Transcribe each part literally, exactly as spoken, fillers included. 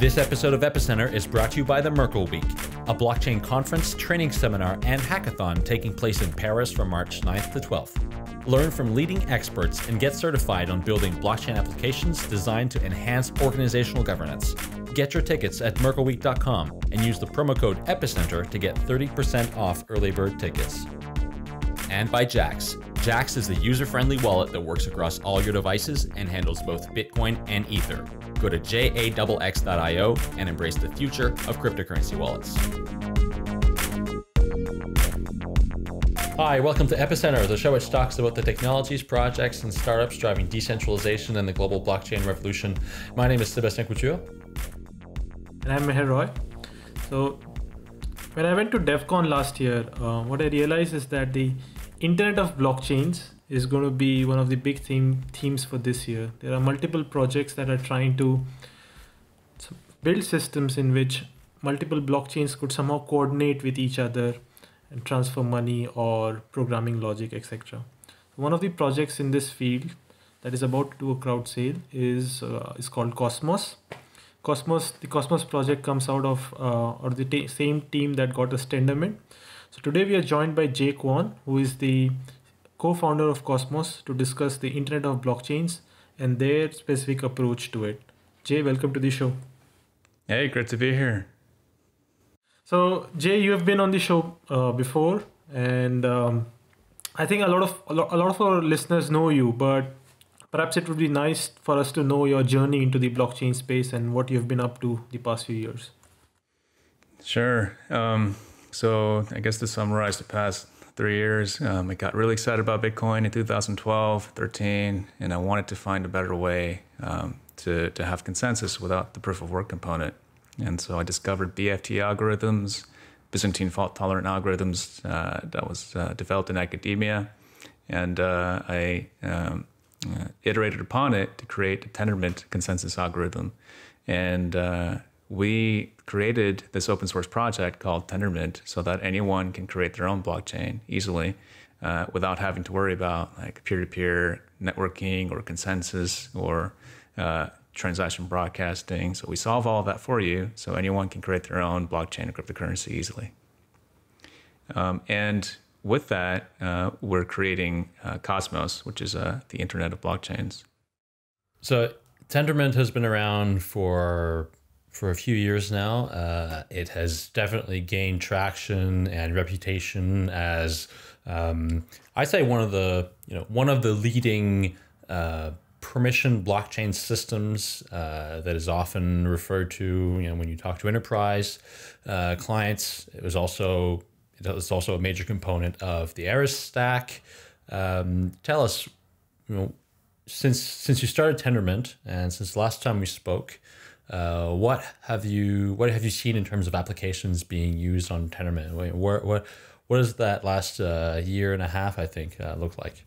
This episode of Epicenter is brought to you by the Merkle Week, a blockchain conference, training seminar, and hackathon taking place in Paris from March ninth to twelfth. Learn from leading experts and get certified on building blockchain applications designed to enhance organizational governance. Get your tickets at merkle week dot com and use the promo code Epicenter to get thirty percent off early bird tickets. And by Jax. Jax is the user-friendly wallet that works across all your devices and handles both Bitcoin and Ether. Go to jax dot i o and embrace the future of cryptocurrency wallets. Hi, welcome to Epicenter, the show which talks about the technologies, projects, and startups driving decentralization and the global blockchain revolution. My name is Sébastien Couture. And I'm Meher Roy. So, when I went to DevCon last year, uh, what I realized is that the Internet of Blockchains is going to be one of the big theme, themes for this year. There are multiple projects that are trying to build systems in which multiple blockchains could somehow coordinate with each other and transfer money or programming logic, et cetera. One of the projects in this field that is about to do a crowd sale is uh, is called Cosmos. Cosmos, the Cosmos project comes out of uh, or the t- same team that got us Tendermint. So today we are joined by Jae Kwon, who is the co-founder of Cosmos, to discuss the Internet of Blockchains and their specific approach to it. Jay, welcome to the show. Hey, great to be here. So Jay, you have been on the show uh, before, and um, I think a lot of a lot, a lot of our listeners know you, but perhaps it would be nice for us to know your journey into the blockchain space and what you've been up to the past few years. Sure. Um, so I guess to summarize the past three years, um, I got really excited about Bitcoin in two thousand twelve, thirteen, and I wanted to find a better way um, to, to have consensus without the proof of work component. And so I discovered B F T algorithms, Byzantine fault tolerant algorithms uh, that was uh, developed in academia. And uh, I um, uh, iterated upon it to create a Tendermint consensus algorithm. And uh, we created this open source project called Tendermint so that anyone can create their own blockchain easily uh, without having to worry about like peer-to-peer networking or consensus or uh, transaction broadcasting. So we solve all of that for you so anyone can create their own blockchain or cryptocurrency easily. Um, and with that, uh, we're creating uh, Cosmos, which is uh, the Internet of Blockchains. So Tendermint has been around for for a few years now. Uh, it has definitely gained traction and reputation as um, I'd say one of the you know one of the leading uh, permission blockchain systems uh, that is often referred to you know when you talk to enterprise uh, clients. It was also it was also a major component of the Eris stack. Um, tell us, you know, since since you started Tendermint and since last time we spoke, uh, what have you what have you seen in terms of applications being used on Tendermint? What what what does that last uh, year and a half, I think, uh, look like?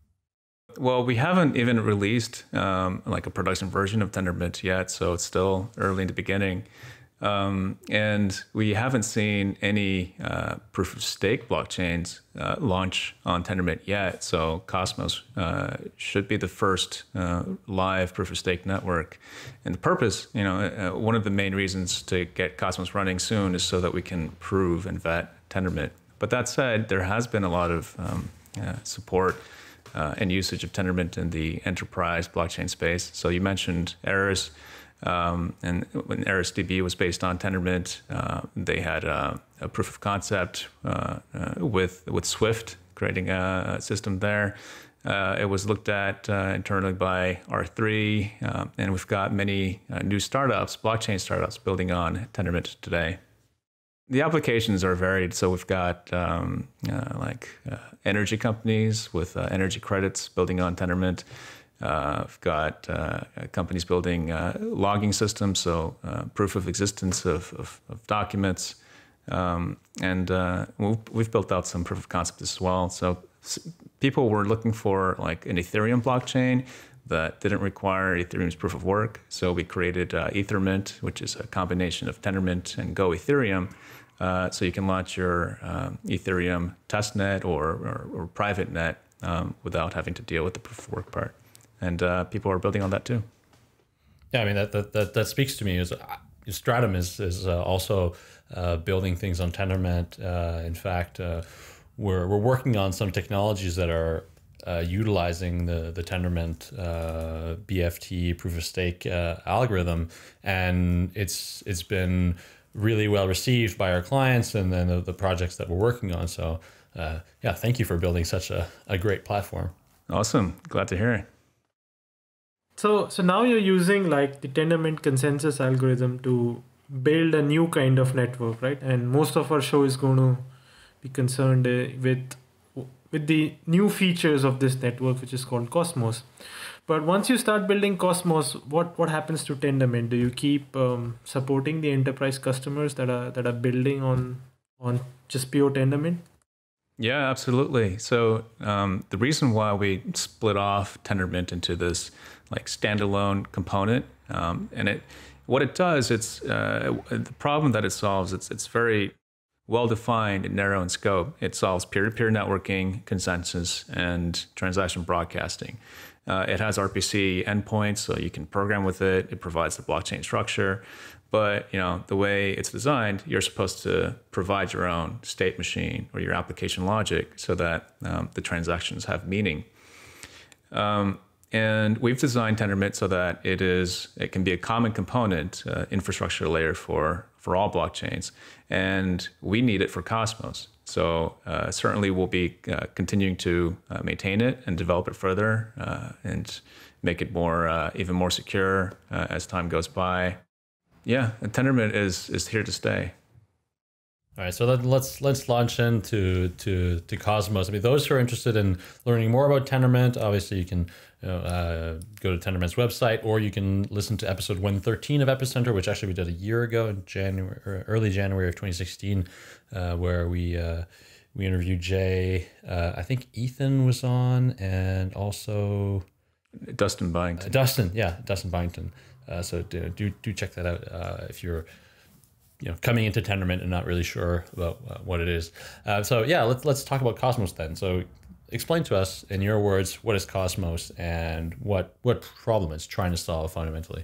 Well, we haven't even released um, like a production version of Tendermint yet, so it's still early in the beginning. Um, and we haven't seen any uh, proof of stake blockchains uh, launch on Tendermint yet. So Cosmos uh, should be the first uh, live proof of stake network. And the purpose, you know, uh, one of the main reasons to get Cosmos running soon is so that we can prove and vet Tendermint. But that said, there has been a lot of um, uh, support uh, and usage of Tendermint in the enterprise blockchain space. So you mentioned Eris. Um, and when ErisDB was based on Tendermint, uh, they had a, a proof of concept uh, uh, with with Swift, creating a, a system there. Uh, it was looked at uh, internally by R three, uh, and we've got many uh, new startups, blockchain startups, building on Tendermint today. The applications are varied, so we've got um, uh, like uh, energy companies with uh, energy credits building on Tendermint. Uh, I've got uh, companies building uh, logging systems, so uh, proof of existence of, of, of documents. Um, and uh, we've, we've built out some proof of concept as well. So people were looking for like an Ethereum blockchain that didn't require Ethereum's proof of work. So we created uh, Ethermint, which is a combination of Tendermint and Go Ethereum. Uh, so you can launch your um, Ethereum testnet or, or, or private net um, without having to deal with the proof of work part. And uh, people are building on that too. Yeah, I mean, that that that, that speaks to me. Is Stratum is is uh, also uh, building things on Tendermint. Uh, in fact, uh, we're we're working on some technologies that are uh, utilizing the the Tendermint uh, B F T proof of stake uh, algorithm, and it's it's been really well received by our clients and then the, the projects that we're working on. So uh, yeah, thank you for building such a, a great platform. Awesome, glad to hear it. So, so now you're using like the Tendermint consensus algorithm to build a new kind of network, right? And most of our show is going to be concerned uh, with with the new features of this network, which is called Cosmos. But once you start building Cosmos, what what happens to Tendermint? Do you keep um, supporting the enterprise customers that are that are building on on just pure Tendermint? Yeah, absolutely. So um, the reason why we split off Tendermint into this like standalone component, um, and it, what it does, it's uh, the problem that it solves. It's it's very well defined and narrow in scope. It solves peer-to-peer networking, consensus, and transaction broadcasting. Uh, it has R P C endpoints, so you can program with it. It provides the blockchain structure. But you know the way it's designed, you're supposed to provide your own state machine or your application logic so that um, the transactions have meaning. Um, and we've designed Tendermint so that it is it can be a common component uh, infrastructure layer for for all blockchains, and we need it for Cosmos. So uh, certainly we'll be uh, continuing to uh, maintain it and develop it further uh, and make it more uh, even more secure uh, as time goes by. Yeah, and Tendermint is is here to stay. All right, so let, let's let's launch into to to Cosmos. I mean, those who are interested in learning more about Tendermint, obviously you can you know, uh, go to Tendermint's website, or you can listen to episode one thirteen of Epicenter, which actually we did a year ago in January, or early January of twenty sixteen, uh, where we uh, we interviewed Jae. Uh, I think Ethan was on, and also Dustin Byington. Uh, Dustin, yeah, Dustin Byington. Uh, so do, do do check that out uh, if you're you know coming into Tendermint and not really sure about uh, what it is. Uh, so yeah, let's let's talk about Cosmos then. So explain to us in your words, what is Cosmos and what what problem it's trying to solve fundamentally.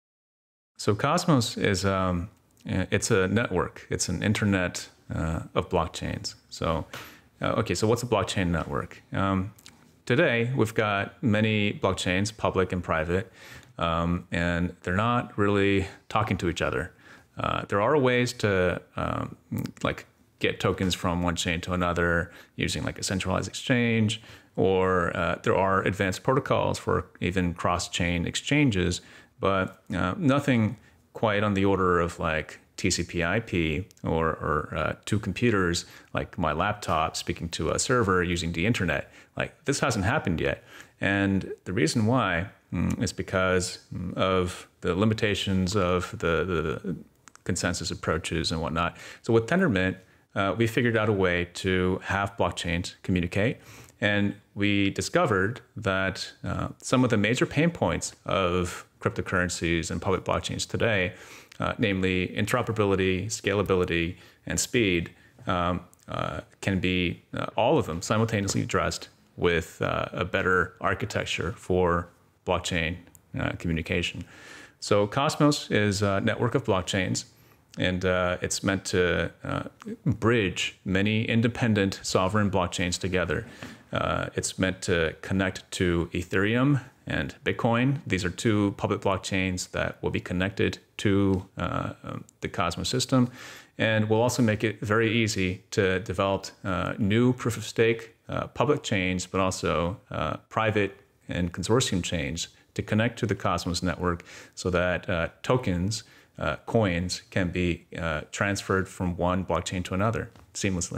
So Cosmos is um, it's a network. It's an internet uh, of blockchains. So uh, okay, so what's a blockchain network? Um, today we've got many blockchains, public and private. Um, and they're not really talking to each other. Uh, there are ways to um, like get tokens from one chain to another using like a centralized exchange, or uh, there are advanced protocols for even cross-chain exchanges, but uh, nothing quite on the order of like T C P I P or, or uh, two computers, like my laptop speaking to a server using the internet. Like this hasn't happened yet. And the reason why is because of the limitations of the, the consensus approaches and whatnot. So with Tendermint, uh, we figured out a way to have blockchains communicate. And we discovered that uh, some of the major pain points of cryptocurrencies and public blockchains today, uh, namely interoperability, scalability, and speed, um, uh, can be uh, all of them simultaneously addressed with uh, a better architecture for blockchain uh, communication. So Cosmos is a network of blockchains, and uh, it's meant to uh, bridge many independent sovereign blockchains together. Uh, it's meant to connect to Ethereum and Bitcoin. These are two public blockchains that will be connected to uh, the Cosmos system, and will also make it very easy to develop uh, new proof of stake uh, public chains, but also uh, private and consortium chains to connect to the Cosmos network so that uh, tokens, uh, coins, can be uh, transferred from one blockchain to another seamlessly.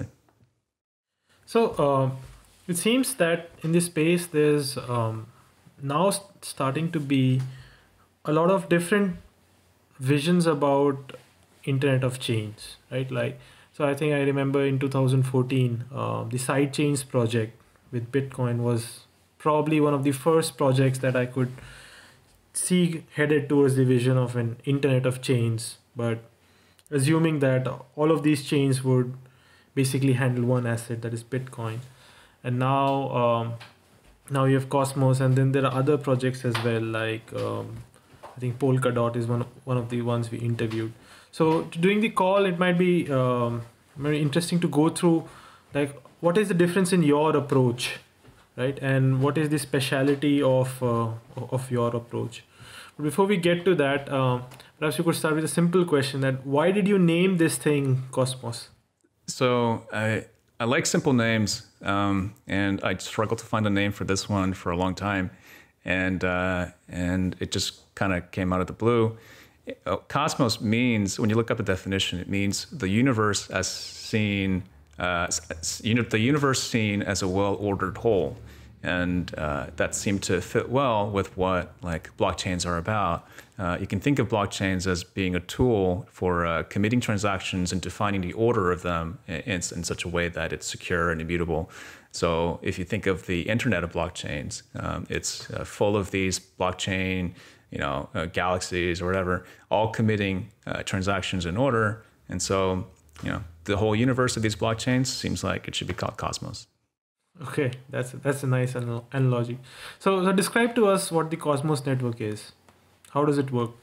So uh, it seems that in this space, there's um, now starting to be a lot of different visions about Internet of Chains, right? Like, so I think I remember in two thousand fourteen, uh, the Sidechains project with Bitcoin was probably one of the first projects that I could see headed towards the vision of an Internet of Chains, but assuming that all of these chains would basically handle one asset, that is Bitcoin. And now um, now you have Cosmos, and then there are other projects as well, like um, I think Polkadot is one of, one of the ones we interviewed. So during the call, it might be um, very interesting to go through, like, what is the difference in your approach, right? And what is the speciality of uh, of your approach? But before we get to that, uh, perhaps you could start with a simple question: that why did you name this thing Cosmos? So I I like simple names, um, and I struggled to find a name for this one for a long time, and uh, and it just kind of came out of the blue. Cosmos means, when you look up the definition, it means the universe as seen, uh, the universe seen as a well-ordered whole, and uh, that seemed to fit well with what like blockchains are about. Uh, you can think of blockchains as being a tool for uh, committing transactions and defining the order of them in, in such a way that it's secure and immutable. So if you think of the internet of blockchains, um, it's uh, full of these blockchain, you know, uh, galaxies or whatever, all committing uh, transactions in order. And so, you know, the whole universe of these blockchains seems like it should be called Cosmos. Okay, that's that's a nice analogy. So, so describe to us what the Cosmos network is. How does it work?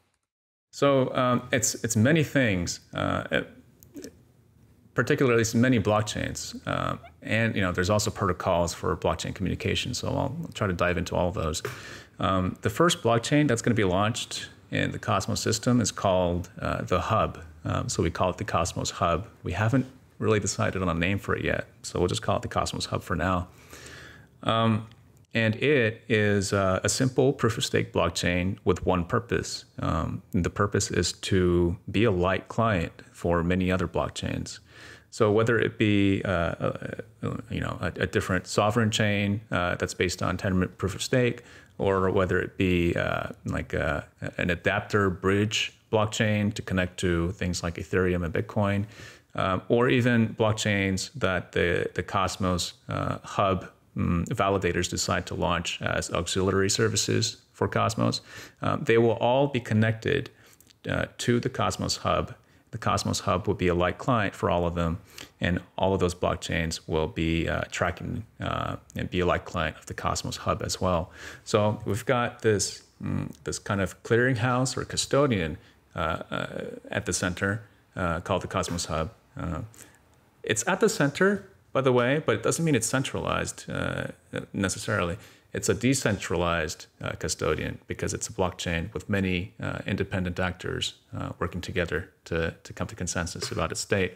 So um, it's it's many things, uh, it, particularly many blockchains, uh, and you know there's also protocols for blockchain communication. So I'll try to dive into all of those. Um, the first blockchain that's going to be launched in the Cosmos system is called uh, the Hub. Um, so we call it the Cosmos Hub. We haven't really decided on a name for it yet, so we'll just call it the Cosmos Hub for now. Um, And it is uh, a simple proof-of-stake blockchain with one purpose. Um, the purpose is to be a light client for many other blockchains. So whether it be uh, a, you know a, a different sovereign chain uh, that's based on Tendermint proof-of-stake, or whether it be uh, like a, an adapter bridge blockchain to connect to things like Ethereum and Bitcoin, um, or even blockchains that the the Cosmos uh, Hub validators decide to launch as auxiliary services for Cosmos, um, they will all be connected uh, to the Cosmos Hub. The Cosmos Hub will be a light client for all of them, and all of those blockchains will be uh, tracking uh, and be a light client of the Cosmos Hub as well. So we've got this, mm, this kind of clearinghouse or custodian uh, uh, at the center uh, called the Cosmos Hub. Uh, it's at the center, by the way, but it doesn't mean it's centralized uh, necessarily. It's a decentralized uh, custodian because it's a blockchain with many uh, independent actors uh, working together to, to come to consensus about its state.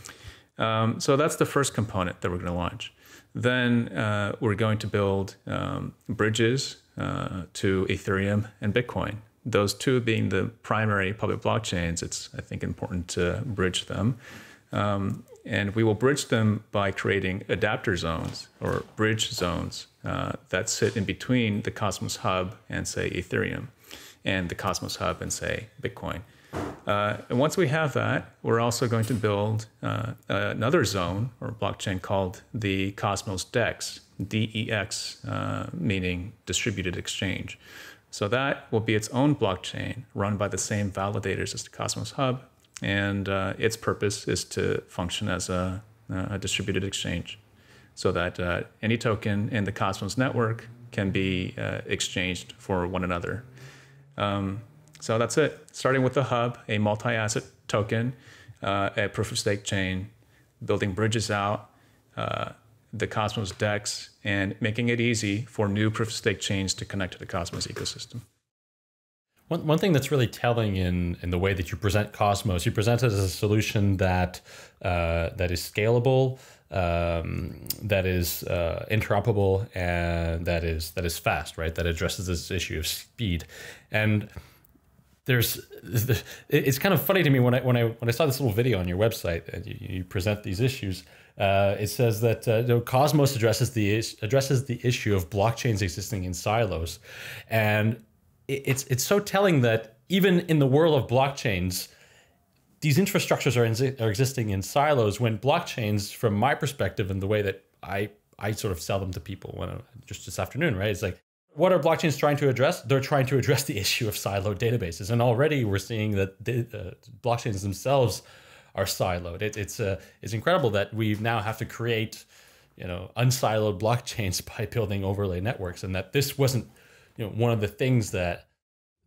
Um, so that's the first component that we're going to launch. Then uh, we're going to build um, bridges uh, to Ethereum and Bitcoin. Those two being the primary public blockchains, it's, I think, important to bridge them. Um, And we will bridge them by creating adapter zones or bridge zones uh, that sit in between the Cosmos Hub and, say, Ethereum, and the Cosmos Hub and, say, Bitcoin. Uh, and once we have that, we're also going to build uh, another zone or blockchain called the Cosmos DEX, D E X, uh, meaning distributed exchange. So that will be its own blockchain run by the same validators as the Cosmos Hub. And uh, its purpose is to function as a, a distributed exchange so that uh, any token in the Cosmos network can be uh, exchanged for one another. Um, so that's it. Starting with the Hub, a multi-asset token, uh, a proof-of-stake chain, building bridges out, uh, the Cosmos DEX, and making it easy for new proof-of-stake chains to connect to the Cosmos ecosystem. One, one thing that's really telling in, in the way that you present Cosmos, you present it as a solution that uh, that is scalable, um, that is uh, interoperable, and that is that is fast, right? That addresses this issue of speed. And there's it's kind of funny to me when I when I when I saw this little video on your website and you, you present these issues. Uh, it says that uh, you know, Cosmos addresses the addresses the issue of blockchains existing in silos, and It's it's so telling that even in the world of blockchains, these infrastructures are, in, are existing in silos. When blockchains, from my perspective, and the way that I I sort of sell them to people when I, just this afternoon, right? It's like, what are blockchains trying to address? They're trying to address the issue of siloed databases, and already we're seeing that the, uh, blockchains themselves are siloed. It, it's uh, it's incredible that we now have to create, you know, unsiloed blockchains by building overlay networks, and that this wasn't, you know, one of the things that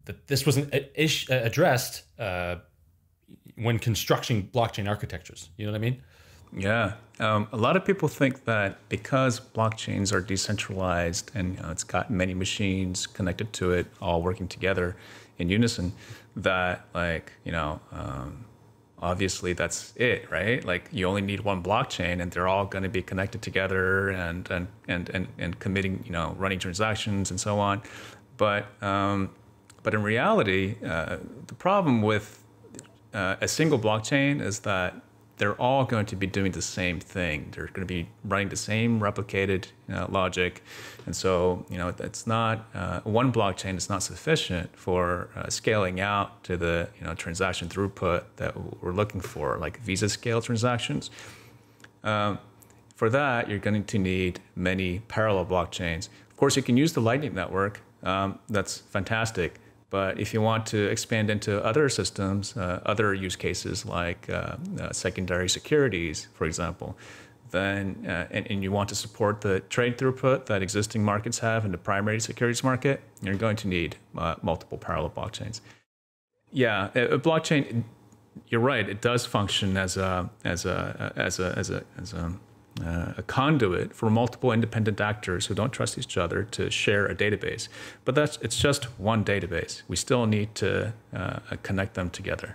that this wasn't a- ish, uh, addressed uh, when constructing blockchain architectures. You know what I mean? Yeah. Um, a lot of people think that because blockchains are decentralized and you know, it's got many machines connected to it, all working together in unison, that like, you know, um, obviously that's it, right? Like you only need one blockchain and they're all going to be connected together and, and, and, and, and committing, you know, running transactions and so on. But, um, but in reality, uh, the problem with uh, a single blockchain is that they're all going to be doing the same thing. They're going to be running the same replicated uh, logic. And so, you know, it's not, uh, one blockchain is not sufficient for uh, scaling out to the, you know, transaction throughput that we're looking for, like Visa scale transactions. Um, for that, you're going to need many parallel blockchains. Of course, you can use the Lightning Network. Um, that's fantastic. But if you want to expand into other systems, uh, other use cases like uh, uh, secondary securities, for example, then uh, and, and you want to support the trade throughput that existing markets have in the primary securities market, you're going to need uh, multiple parallel blockchains. Yeah, a, a blockchain, you're right. It does function as a as a as a as a as a Uh, a conduit for multiple independent actors who don't trust each other to share a database. But that's it's just one database. We still need to uh, connect them together.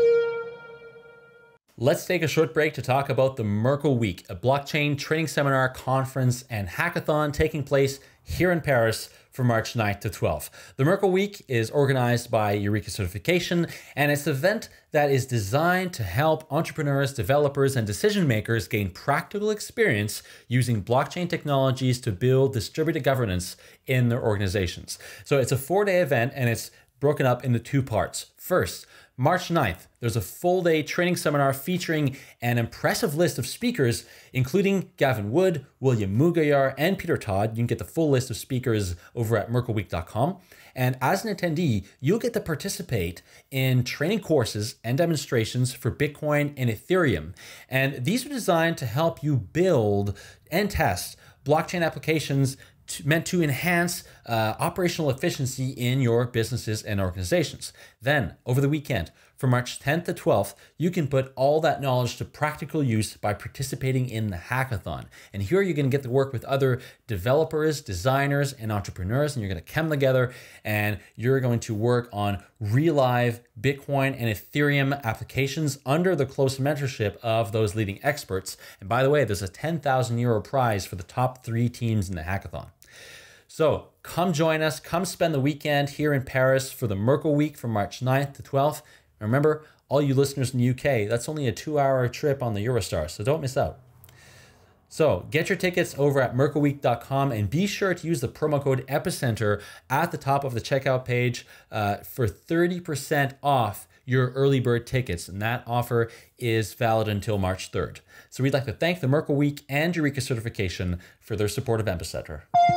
Let's take a short break to talk about the Merkle Week, a blockchain training seminar, conference, and hackathon taking place here in Paris from March ninth to twelfth. The Merkle Week is organized by Eureka Certification, and it's an event that is designed to help entrepreneurs, developers, and decision makers gain practical experience using blockchain technologies to build distributed governance in their organizations. So it's a four-day event, and it's broken up into two parts. First, March ninth, there's a full day training seminar featuring an impressive list of speakers, including Gavin Wood, William Mugayar, and Peter Todd. You can get the full list of speakers over at merkle week dot com. And as an attendee, you'll get to participate in training courses and demonstrations for Bitcoin and Ethereum. And these are designed to help you build and test blockchain applications To, meant to enhance uh, operational efficiency in your businesses and organizations. Then, over the weekend, from March tenth to twelfth, you can put all that knowledge to practical use by participating in the hackathon. And here you're going to get to work with other developers, designers, and entrepreneurs, and you're going to come together and you're going to work on real-live Bitcoin and Ethereum applications under the close mentorship of those leading experts. And by the way, there's a ten thousand euro prize for the top three teams in the hackathon. So come join us, come spend the weekend here in Paris for the Merkle Week from March ninth to twelfth. And remember, all you listeners in the U K, that's only a two hour trip on the Eurostar, so don't miss out. So get your tickets over at merkle week dot com and be sure to use the promo code EPICENTER at the top of the checkout page uh, for thirty percent off your early bird tickets. And that offer is valid until March third. So we'd like to thank the Merkle Week and Eureka Certification for their support of Epicenter.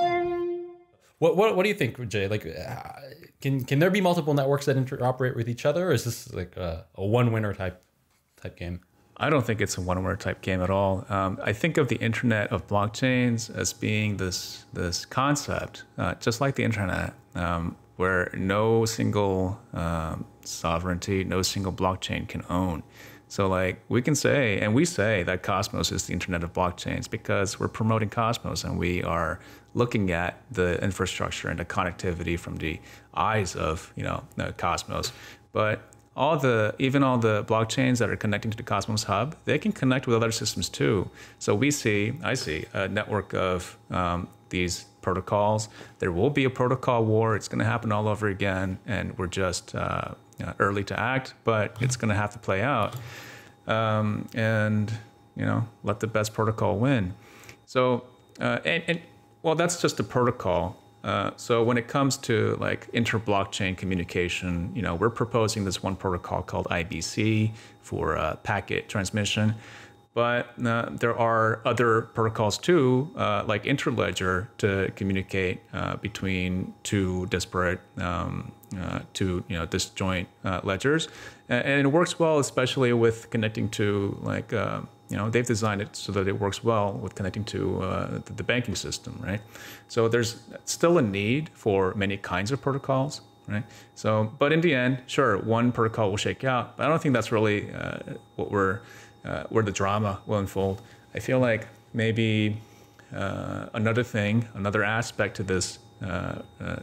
What, what what do you think, Jay? Like, uh, can can there be multiple networks that interoperate with each other, or is this like a, a one winner type type game? I don't think it's a one winner type game at all. Um, I think of the internet of blockchains as being this this concept, uh, just like the internet, um, where no single um, sovereignty, no single blockchain can own. So like we can say, and we say that Cosmos is the internet of blockchains because we're promoting Cosmos and we are looking at the infrastructure and the connectivity from the eyes of, you know, the Cosmos. But all the, even all the blockchains that are connecting to the Cosmos Hub, they can connect with other systems too. So we see, I see a network of um, these protocols. There will be a protocol war. It's going to happen all over again. And we're just uh, uh, early to act, but it's going to have to play out. Um, and, you know, let the best protocol win. So, uh, and, and well, that's just a protocol. Uh, so when it comes to like inter-blockchain communication, you know, we're proposing this one protocol called I B C for uh, packet transmission. But uh, there are other protocols too, uh, like Interledger, to communicate uh, between two disparate, um, uh, two you know disjoint uh, ledgers, and, and it works well, especially with connecting to like uh, you know they've designed it so that it works well with connecting to uh, the, the banking system, right? So there's still a need for many kinds of protocols. right? So, but in the end, sure, one protocol will shake out, but I don't think that's really uh, what we're, uh, where the drama will unfold. I feel like maybe uh, another thing, another aspect to this, uh, uh,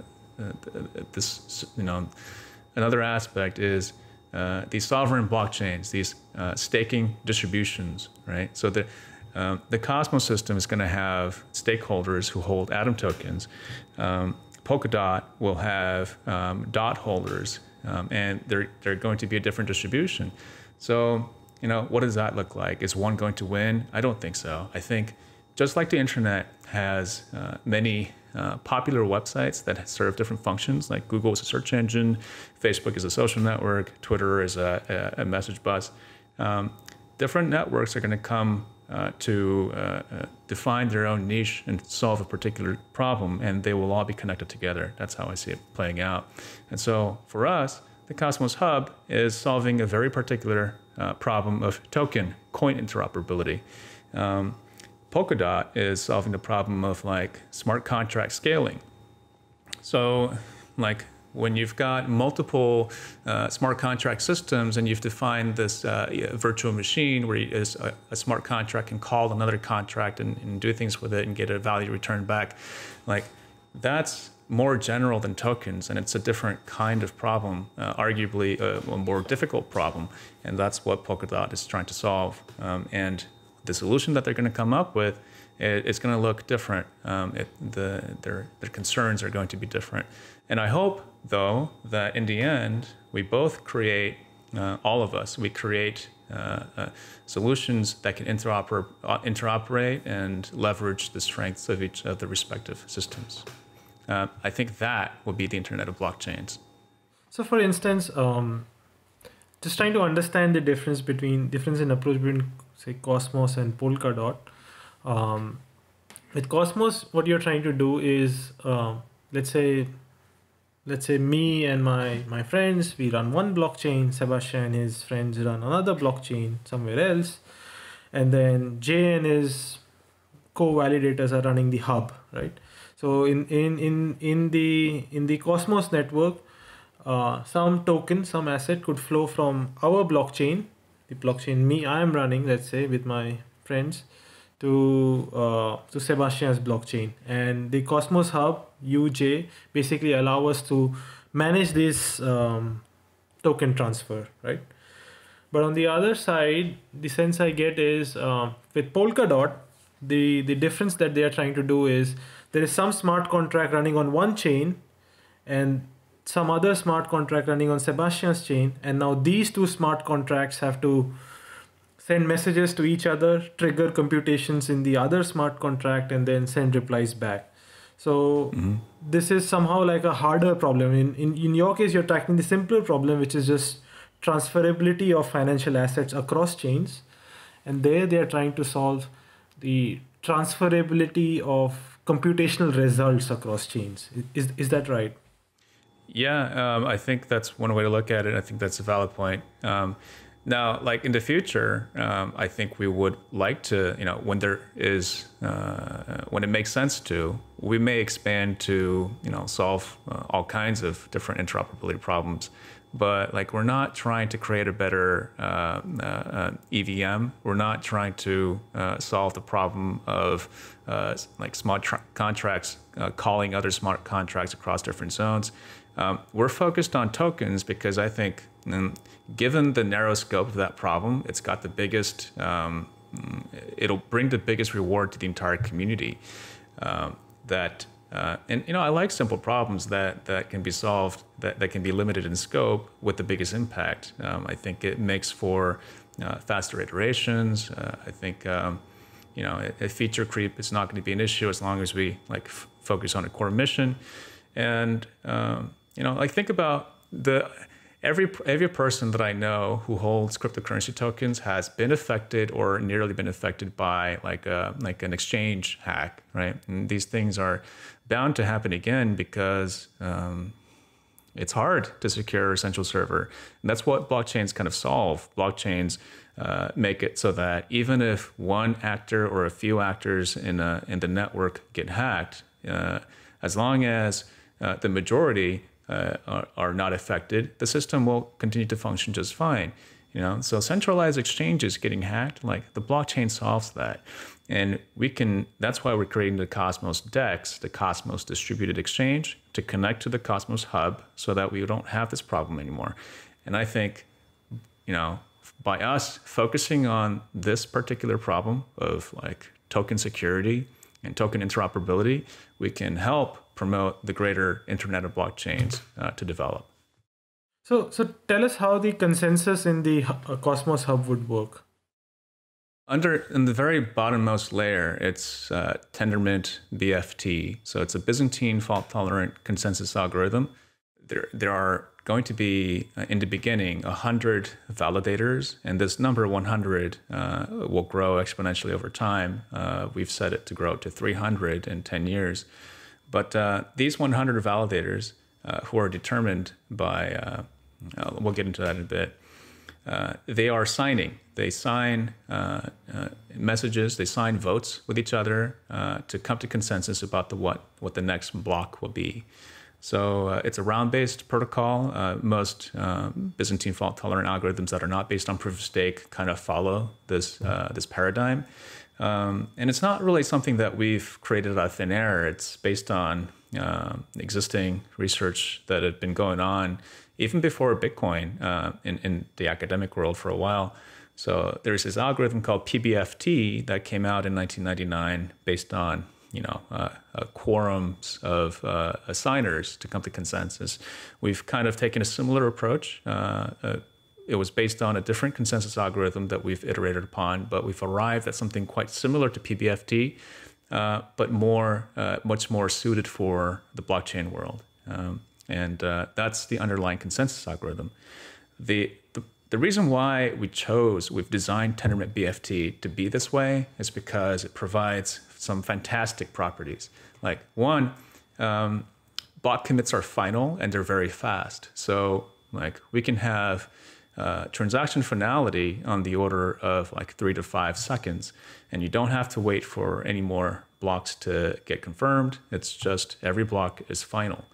this, you know, another aspect is uh, these sovereign blockchains, these uh, staking distributions, right? So the um, the Cosmos system is going to have stakeholders who hold Atom tokens. Um, Polkadot will have um, dot holders, um, and they're they're going to be a different distribution. So, you know, what does that look like? Is one going to win? I don't think so. I think just like the internet has uh, many uh, popular websites that serve different functions, like Google is a search engine, Facebook is a social network, Twitter is a, a, a message bus. Um, different networks are going to come uh, to uh, uh, define their own niche and solve a particular problem, and they will all be connected together. That's how I see it playing out. And so for us, the Cosmos Hub is solving a very particular uh, problem of token coin interoperability. Um, Polkadot is solving the problem of like smart contract scaling. So like when you've got multiple uh, smart contract systems and you've defined this uh, virtual machine where you, a, a smart contract can call another contract and, and do things with it and get a value returned back, like that's more general than tokens, and it's a different kind of problem, uh, arguably a, a more difficult problem, and that's what Polkadot is trying to solve. Um, and the solution that they're going to come up with, it, it's going to look different. Um, it, the, their, their concerns are going to be different. And I hope, though, that in the end, we both create, uh, all of us, we create uh, uh, solutions that can interoper uh, interoperate and leverage the strengths of each of the respective systems. Uh, I think that will be the Internet of Blockchains. So for instance, um, just trying to understand the difference between, difference in approach between, say, Cosmos and Polkadot. Um, with Cosmos, what you're trying to do is, uh, let's say, let's say me and my, my friends, we run one blockchain, Sebastian and his friends run another blockchain somewhere else, and then Jae and his co-validators are running the hub, right? So in, in, in, in, the, in the Cosmos network, uh, some token, some asset could flow from our blockchain, the blockchain me I am running, let's say, with my friends, to uh, to Sebastian's blockchain. And the Cosmos Hub, U J, basically allow us to manage this um, token transfer, right? But on the other side, the sense I get is uh, with Polkadot, the, the difference that they are trying to do is there is some smart contract running on one chain and some other smart contract running on Sebastian's chain. And now these two smart contracts have to send messages to each other, trigger computations in the other smart contract, and then send replies back. So mm-hmm. this is somehow like a harder problem. In, in, in your case, you're tackling the simpler problem, which is just transferability of financial assets across chains. And there they are trying to solve the transferability of computational results across chains. Is, is that right? Yeah, um, I think that's one way to look at it. I think that's a valid point. Um, Now, like in the future, um, I think we would like to, you know, when there is, uh, when it makes sense to, we may expand to, you know, solve uh, all kinds of different interoperability problems. But like, we're not trying to create a better uh, uh, E V M. We're not trying to uh, solve the problem of uh, like smart contracts uh, calling other smart contracts across different zones. Um, we're focused on tokens because I think, um, given the narrow scope of that problem, it's got the biggest, um, it'll bring the biggest reward to the entire community. Um, that, uh, and you know, I like simple problems that, that can be solved, that, that can be limited in scope with the biggest impact. Um, I think it makes for uh, faster iterations. Uh, I think, um, you know, a, a feature creep is not going to be an issue as long as we like f focus on a core mission. And, um, you know, like think about the, Every, every person that I know who holds cryptocurrency tokens has been affected or nearly been affected by like a, like an exchange hack, right? And these things are bound to happen again because um, it's hard to secure a central server. And that's what blockchains kind of solve. Blockchains uh, make it so that even if one actor or a few actors in, a, in the network get hacked, uh, as long as uh, the majority uh, are, are not affected, the system will continue to function just fine. You know, so centralized exchanges getting hacked, like the blockchain solves that. And we can, that's why we're creating the Cosmos DEX, the Cosmos Distributed Exchange, to connect to the Cosmos Hub so that we don't have this problem anymore. And I think, you know, by us focusing on this particular problem of like token security and token interoperability, we can help promote the greater Internet of Blockchains uh, to develop. So, so tell us how the consensus in the uh, Cosmos Hub would work. Under in the very bottommost layer, it's uh, Tendermint B F T. So it's a Byzantine fault-tolerant consensus algorithm. There, there are going to be, uh, in the beginning, one hundred validators, and this number one hundred uh, will grow exponentially over time. Uh, we've set it to grow to three hundred in ten years. But uh, these one hundred validators, uh, who are determined by, uh, uh, we'll get into that in a bit, uh, they are signing. They sign uh, uh, messages, they sign votes with each other uh, to come to consensus about the what, what the next block will be. So uh, it's a round-based protocol. Uh, most uh, Byzantine fault-tolerant algorithms that are not based on proof of stake kind of follow this uh, this paradigm. Um, and it's not really something that we've created out of thin air. It's based on uh, existing research that had been going on even before Bitcoin uh, in, in the academic world for a while. So there's this algorithm called P B F T that came out in nineteen ninety-nine based on, you know, uh, uh, quorums of uh, signers to come to consensus. We've kind of taken a similar approach. Uh, uh, it was based on a different consensus algorithm that we've iterated upon, but we've arrived at something quite similar to P B F T, uh, but more, uh, much more suited for the blockchain world. Um, and uh, that's the underlying consensus algorithm. The, the The reason why we chose, we've designed Tendermint B F T to be this way is because it provides some fantastic properties. Like one, um, block commits are final and they're very fast. So like we can have uh, transaction finality on the order of like three to five seconds, and you don't have to wait for any more blocks to get confirmed. It's just every block is final.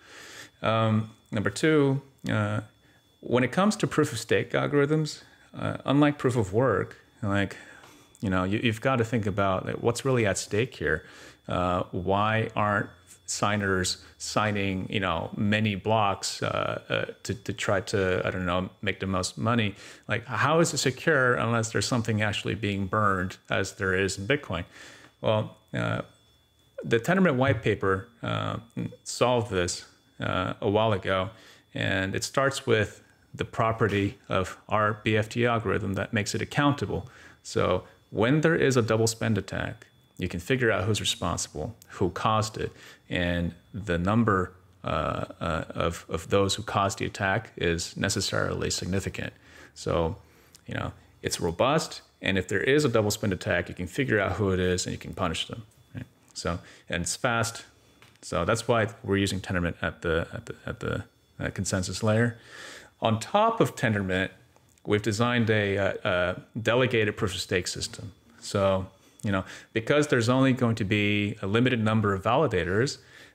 Um, number two, uh, when it comes to proof of stake algorithms, uh, unlike proof of work, like, you know, you, you've got to think about like, what's really at stake here. Uh, why aren't signers signing, you know, many blocks uh, uh, to, to try to, I don't know, make the most money? Like, how is it secure unless there's something actually being burned as there is in Bitcoin? Well, uh, the Tendermint white paper uh, solved this uh, a while ago, and it starts with the property of our B F T algorithm that makes it accountable. So when there is a double spend attack, you can figure out who's responsible, who caused it, and the number uh, uh, of, of those who caused the attack is necessarily significant. So, you know, it's robust, and if there is a double spend attack, you can figure out who it is and you can punish them. Right? So, and it's fast. So that's why we're using Tendermint at the, at the, at the uh, consensus layer. On top of Tendermint, we've designed a, a, a delegated proof of stake system. So, you know, because there's only going to be a limited number of validators,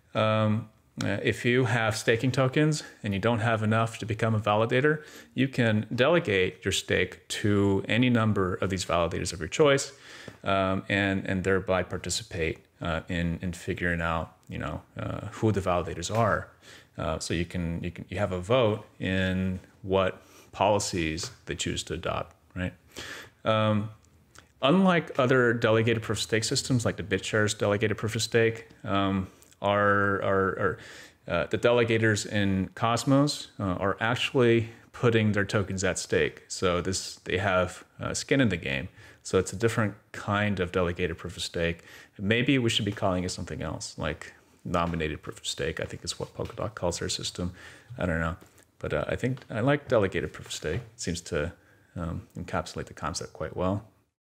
um, uh, if you have staking tokens and you don't have enough to become a validator, you can delegate your stake to any number of these validators of your choice, um, and, and thereby participate uh, in, in figuring out, you know, uh, who the validators are. Uh, so you can, you can you have a vote in what policies they choose to adopt, right? Um, unlike other delegated proof of stake systems, like the BitShares delegated proof of stake, um, are, are, are uh, the delegators in Cosmos uh, are actually putting their tokens at stake. So this they have uh, skin in the game. So it's a different kind of delegated proof of stake. Maybe we should be calling it something else, like nominated proof of stake, I think is what Polkadot calls their system. I don't know. But uh, I think I like delegated proof of stake. It seems to um, encapsulate the concept quite well.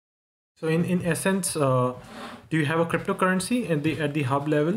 So in, in essence, uh, do you have a cryptocurrency at the, at the hub level?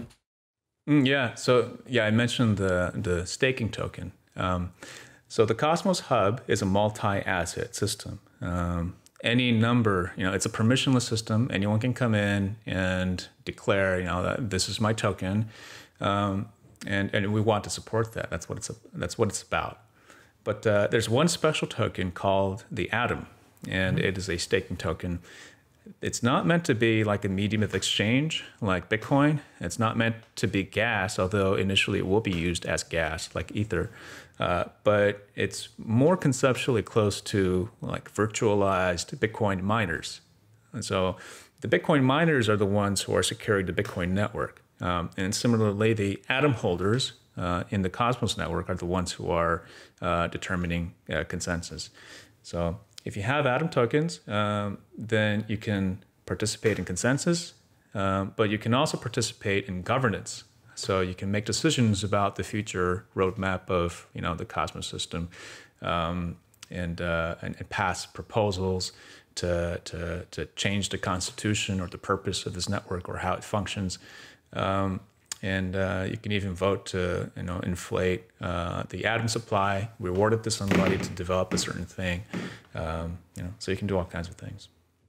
Mm, yeah. So yeah, I mentioned the, the staking token. Um, so the Cosmos Hub is a multi-asset system. Um, any number, you know, it's a permissionless system. Anyone can come in and declare, you know, that this is my token. Um, and and we want to support that. That's what it's that's what it's about. But uh, there's one special token called the Atom, and mm-hmm. it is a staking token. It's not meant to be like a medium of exchange like Bitcoin. It's not meant to be gas, although initially it will be used as gas like Ether. Uh, but it's more conceptually close to like virtualized Bitcoin miners. And so the Bitcoin miners are the ones who are securing the Bitcoin network. Um, and similarly, the Atom holders uh, in the Cosmos network are the ones who are uh, determining uh, consensus. So if you have Atom tokens, um, then you can participate in consensus, um, but you can also participate in governance. So you can make decisions about the future roadmap of, you know, the Cosmos system, um, and, uh, and and pass proposals to to to change the constitution or the purpose of this network or how it functions. Um, and uh, you can even vote to, you know, inflate uh, the Atom supply, reward it to somebody to develop a certain thing. Um, you know, so you can do all kinds of things.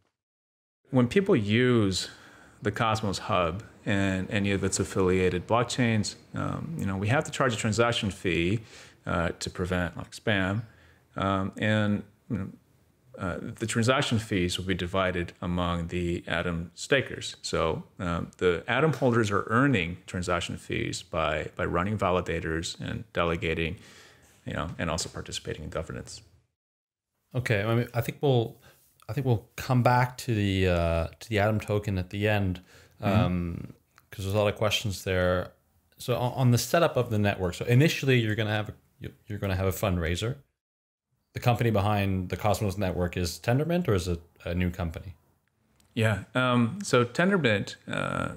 When people use the Cosmos Hub and any of its affiliated blockchains, um, you know, we have to charge a transaction fee uh, to prevent like spam, um, and you know, uh, the transaction fees will be divided among the Atom stakers. So um, the Atom holders are earning transaction fees by by running validators and delegating, you know, and also participating in governance. Okay, I mean, I think we'll, I think we'll come back to the uh, to the Atom token at the end, because um, mm-hmm. there's a lot of questions there. So on, on the setup of the network, so initially you're gonna have a, you're gonna have a fundraiser. The company behind the Cosmos network is Tendermint, or is it a new company? Yeah, um, so Tendermint uh,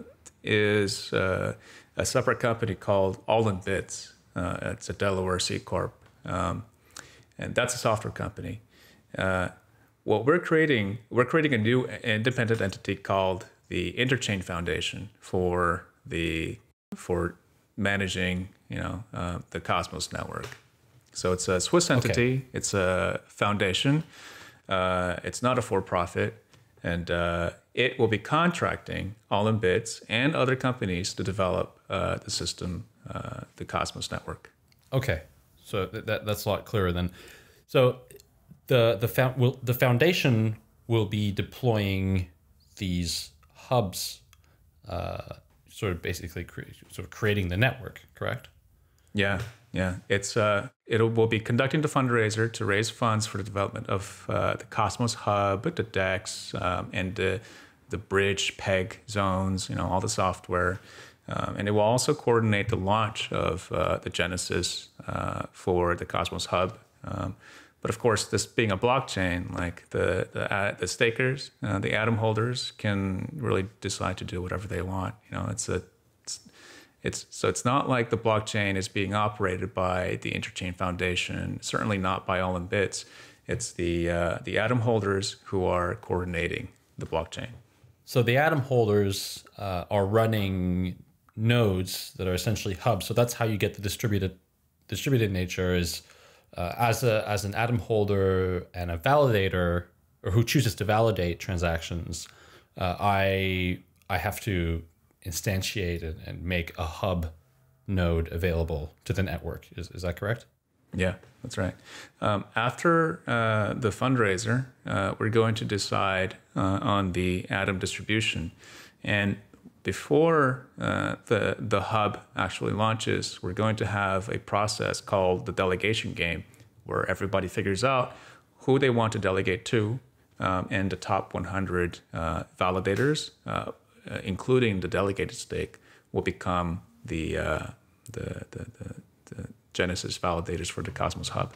is uh, a separate company called All in Bits. Uh, it's a Delaware C corp, um, and that's a software company. Uh, what we're creating, we're creating a new independent entity called the Interchain Foundation for the for managing, you know, uh, the Cosmos network. So it's a Swiss entity. Okay. It's a foundation. Uh, it's not a for-profit, and uh, it will be contracting All in Bits and other companies to develop uh, the system, uh, the Cosmos network. Okay, so th that that's a lot clearer then. So the the found will the foundation will be deploying these hubs, uh, sort of basically cre sort of creating the network, correct? Yeah, yeah. It's uh, it will be conducting the fundraiser to raise funds for the development of uh, the Cosmos Hub, the DEX, um, and the the bridge peg zones. You know, all the software, um, and it will also coordinate the launch of uh, the Genesis uh, for the Cosmos Hub. Um, But of course, this being a blockchain, like the the, uh, the stakers, uh, the Atom holders can really decide to do whatever they want. You know, it's a it's, it's so it's not like the blockchain is being operated by the Interchain Foundation. Certainly not by All in Bits. It's the uh, the Atom holders who are coordinating the blockchain. So the Atom holders uh, are running nodes that are essentially hubs. So that's how you get the distributed distributed nature is. Uh, as a as an Atom holder and a validator, or who chooses to validate transactions, uh, I I have to instantiate and, and make a hub node available to the network. Is is that correct? Yeah, that's right. Um, after uh, the fundraiser, uh, we're going to decide uh, on the Atom distribution, and before uh, the, the hub actually launches, we're going to have a process called the delegation game, where everybody figures out who they want to delegate to, um, and the top one hundred uh, validators, uh, uh, including the delegated stake, will become the, uh, the, the, the, the Genesis validators for the Cosmos Hub.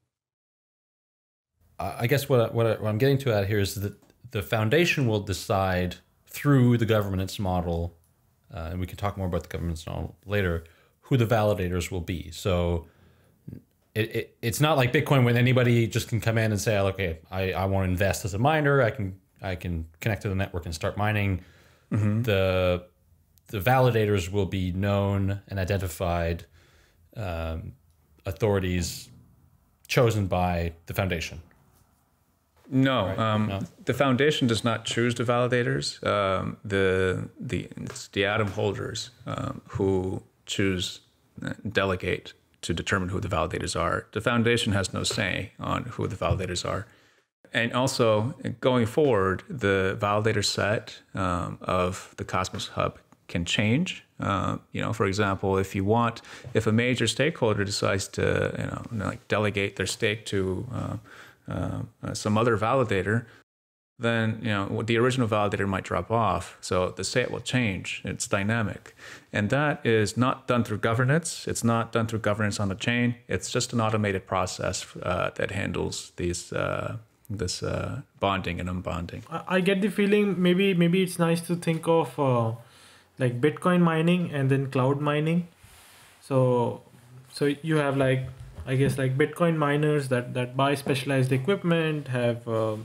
I guess what, what, I, what I'm getting to at here is that the foundation will decide through the governance model, uh, and we can talk more about the governance model later, who the validators will be. So it, it, it's not like Bitcoin when anybody just can come in and say, okay, I, I want to invest as a miner. I can I can connect to the network and start mining. Mm-hmm. The the validators will be known and identified um, authorities chosen by the foundation. No, right? um, no, the foundation does not choose the validators. Um, the the it's the Atom holders um, who choose delegate to determine who the validators are. The foundation has no say on who the validators are. And also, going forward, the validator set um, of the Cosmos Hub can change. Uh, you know, for example, if you want, if a major stakeholder decides to, you know, like delegate their stake to uh, uh, some other validator, then, you know, the original validator might drop off. So the state will change. It's dynamic. And that is not done through governance. It's not done through governance on the chain. It's just an automated process uh, that handles these uh, this uh, bonding and unbonding. I get the feeling maybe maybe it's nice to think of uh, like Bitcoin mining and then cloud mining. So so you have like, I guess, like Bitcoin miners that, that buy specialized equipment, have uh,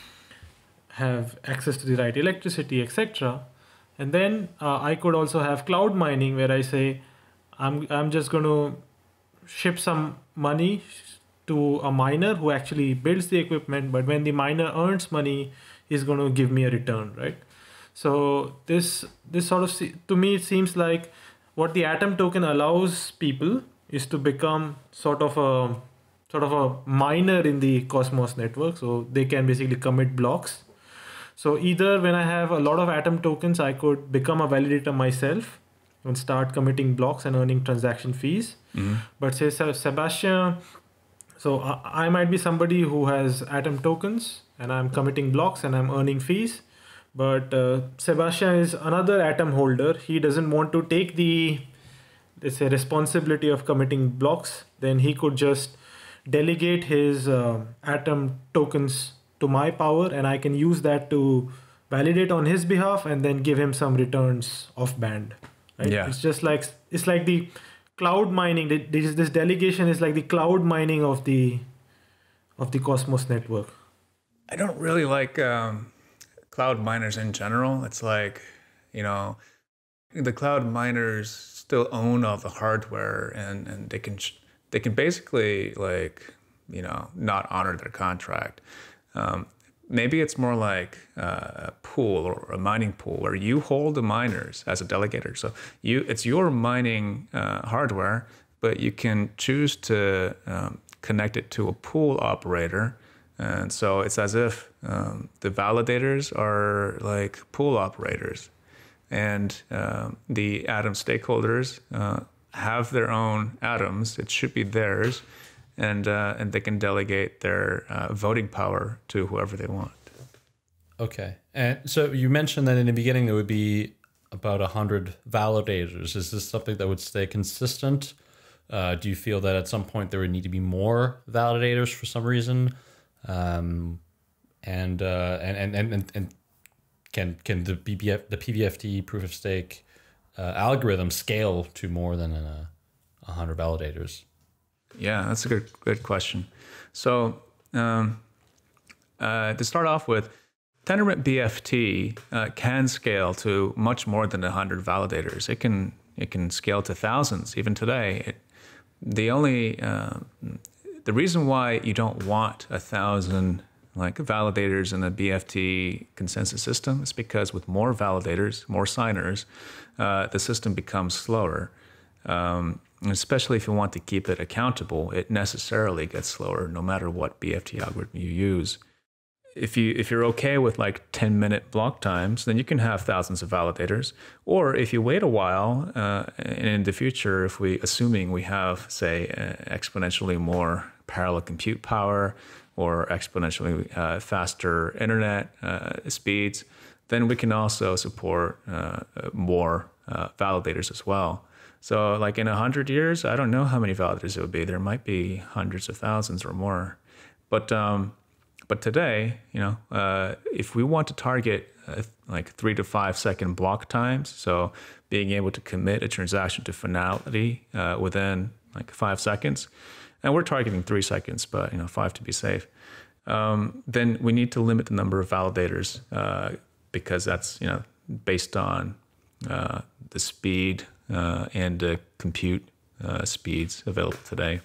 have access to the right electricity, et cetera. And then uh, I could also have cloud mining where I say, I'm I'm just going to ship some money to a miner who actually builds the equipment, but when the miner earns money, he's going to give me a return, right? So this this sort of, to me, it seems like what the Atom token allows people is to become sort of a sort of a miner in the Cosmos network. So they can basically commit blocks. So either when I have a lot of Atom tokens, I could become a validator myself and start committing blocks and earning transaction fees. Mm-hmm. But say Sebastian, so I might be somebody who has Atom tokens and I'm committing blocks and I'm earning fees. But uh, Sebastian is another Atom holder. He doesn't want to take the, let's say, responsibility of committing blocks. Then he could just delegate his uh, Atom tokens to my power, and I can use that to validate on his behalf and then give him some returns off band. Right? Yeah. It's just like, it's like the cloud mining. This, this delegation is like the cloud mining of the of the Cosmos network. I don't really like um, cloud miners in general. It's like, you know, the cloud miners still own all the hardware, and, and they can they can basically, like, you know, not honor their contract. Um, maybe it's more like uh, a pool or a mining pool where you hold the miners as a delegator. So you, it's your mining uh, hardware, but you can choose to um, connect it to a pool operator. And so it's as if um, the validators are like pool operators, and um, the Atom stakeholders uh, have their own atoms. It should be theirs. And uh, and they can delegate their uh, voting power to whoever they want. Okay. And so you mentioned that in the beginning there would be about one hundred validators. Is this something that would stay consistent? Uh, do you feel that at some point there would need to be more validators for some reason? Um, and, uh, and, and, and, and can can the B B F, the P V F T proof of stake uh, algorithm scale to more than uh, one hundred validators? Yeah, that's a good good question. So um, uh, to start off with, Tendermint B F T uh, can scale to much more than one hundred validators. It can it can scale to thousands even today. It, the only uh, the reason why you don't want a thousand like validators in the B F T consensus system is because with more validators, more signers, uh, the system becomes slower. Um, Especially if you want to keep it accountable, it necessarily gets slower no matter what B F T algorithm you use. If you if you're okay with like ten minute block times, then you can have thousands of validators. Or if you wait a while, uh, and in the future, if we assuming we have, say, uh, exponentially more parallel compute power or exponentially uh, faster internet uh, speeds, then we can also support uh, more uh, validators as well. So like in a hundred years, I don't know how many validators it would be. There might be hundreds of thousands or more. But um, but today, you know, uh, if we want to target uh, like three to five second block times, so being able to commit a transaction to finality uh, within like five seconds, and we're targeting three seconds, but you know, five to be safe, um, then we need to limit the number of validators uh, because that's, you know, based on uh, the speed Uh, and the uh, compute uh, speeds available today.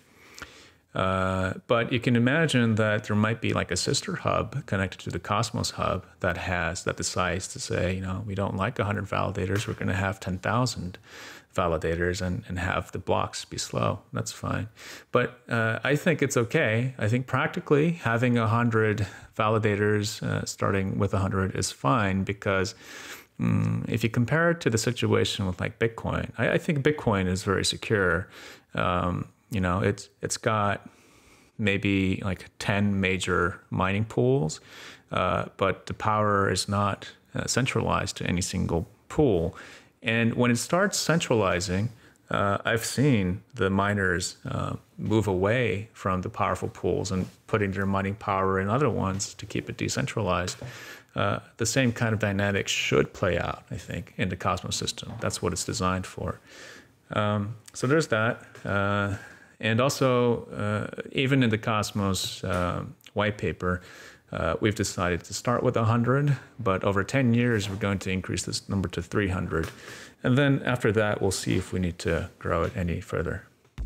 Uh, but you can imagine that there might be like a sister hub connected to the Cosmos hub that has, that decides to say, you know, we don't like one hundred validators, we're going to have ten thousand validators and, and have the blocks be slow. That's fine. But uh, I think it's okay. I think practically having one hundred validators uh, starting with one hundred is fine, because um, if you compare it to the situation with like Bitcoin, I, I think Bitcoin is very secure. Um, you know, it's it's got maybe like ten major mining pools, uh, but the power is not uh, centralized to any single pool. And when it starts centralizing, uh, I've seen the miners uh, move away from the powerful pools and putting their mining power in other ones to keep it decentralized. Uh, the same kind of dynamic should play out, I think, in the Cosmos system. That's what it's designed for. Um, so there's that. Uh, and also, uh, even in the Cosmos uh, white paper, Uh, we've decided to start with one hundred, but over ten years, we're going to increase this number to three hundred. And then after that, we'll see if we need to grow it any further.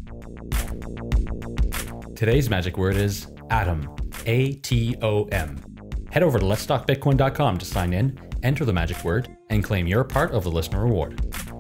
Today's magic word is Atom, A T O M. Head over to lets talk bitcoin dot com to sign in, enter the magic word, and claim your part of the listener reward.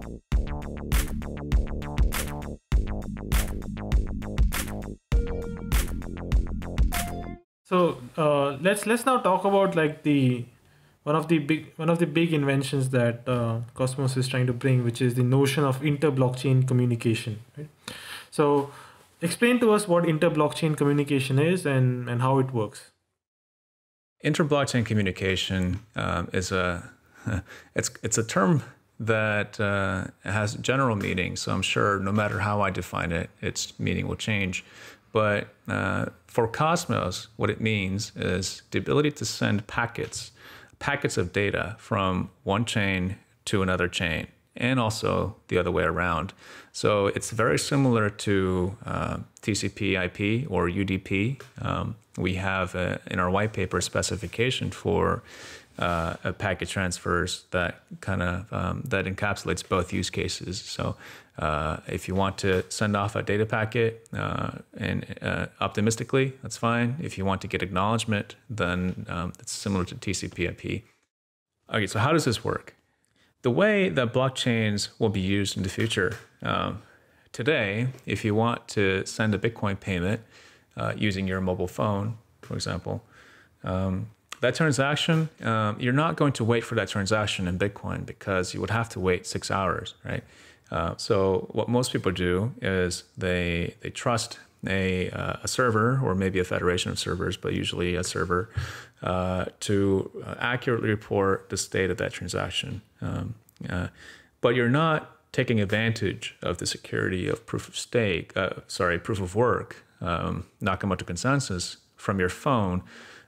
So uh, let's let's now talk about like the one of the big one of the big inventions that uh, Cosmos is trying to bring, which is the notion of inter-blockchain communication. Right? So explain to us what inter-blockchain communication is and, and how it works. Inter-blockchain communication um, is a it's it's a term that uh, has general meaning. So I'm sure no matter how I define it, its meaning will change. But uh, for Cosmos, what it means is the ability to send packets, packets of data from one chain to another chain, and also the other way around. So it's very similar to uh, T C P I P or U D P. Um, we have a, in our white paper a specification for uh, a packet transfers that kind of um, that encapsulates both use cases. So uh, if you want to send off a data packet uh, and uh, optimistically, that's fine. If you want to get acknowledgement, then um, it's similar to T C P I P. Okay, so how does this work? The way that blockchains will be used in the future. Um, today, if you want to send a Bitcoin payment uh, using your mobile phone, for example, um, that transaction, um, you're not going to wait for that transaction in Bitcoin because you would have to wait six hours, right? Uh, so what most people do is they they trust a, uh, a server or maybe a federation of servers, but usually a server, uh, to accurately report the state of that transaction. Um, uh, but you're not taking advantage of the security of proof of stake, uh, sorry, proof of work, um, Nakamoto consensus from your phone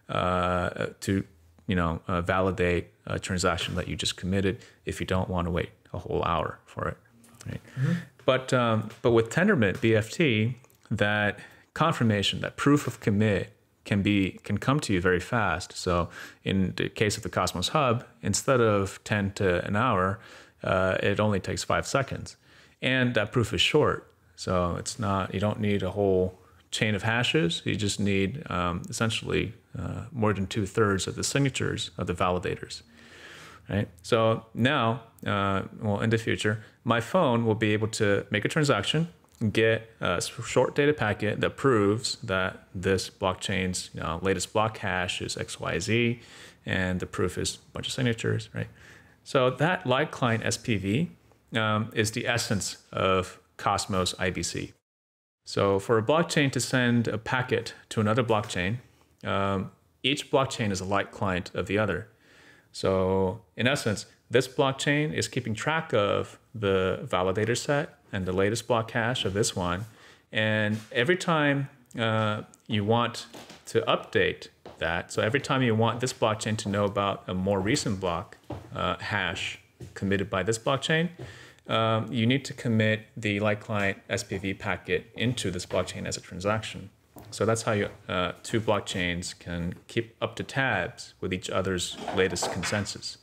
uh, to, you know, uh, validate a transaction that you just committed if you don't want to wait a whole hour for it. Right? Mm-hmm. But um, but with Tendermint B F T, that confirmation, that proof of commit can be can come to you very fast. So in the case of the Cosmos Hub, instead of ten to an hour, uh, it only takes five seconds, and that proof is short. So it's not you don't need a whole chain of hashes. You just need um, essentially uh, more than two thirds of the signatures of the validators. Right. So now, uh, well, in the future, my phone will be able to make a transaction, get a short data packet that proves that this blockchain's you know, latest block hash is X Y Z, and the proof is a bunch of signatures. Right. So that light client S P V um, is the essence of Cosmos I B C. So for a blockchain to send a packet to another blockchain, um, each blockchain is a light client of the other. So in essence, this blockchain is keeping track of the validator set and the latest block hash of this one. And every time uh, you want to update that, so every time you want this blockchain to know about a more recent block uh, hash committed by this blockchain, um, you need to commit the light client S P V packet into this blockchain as a transaction. So that's how you, uh, two blockchains can keep up to tabs with each other's latest consensus.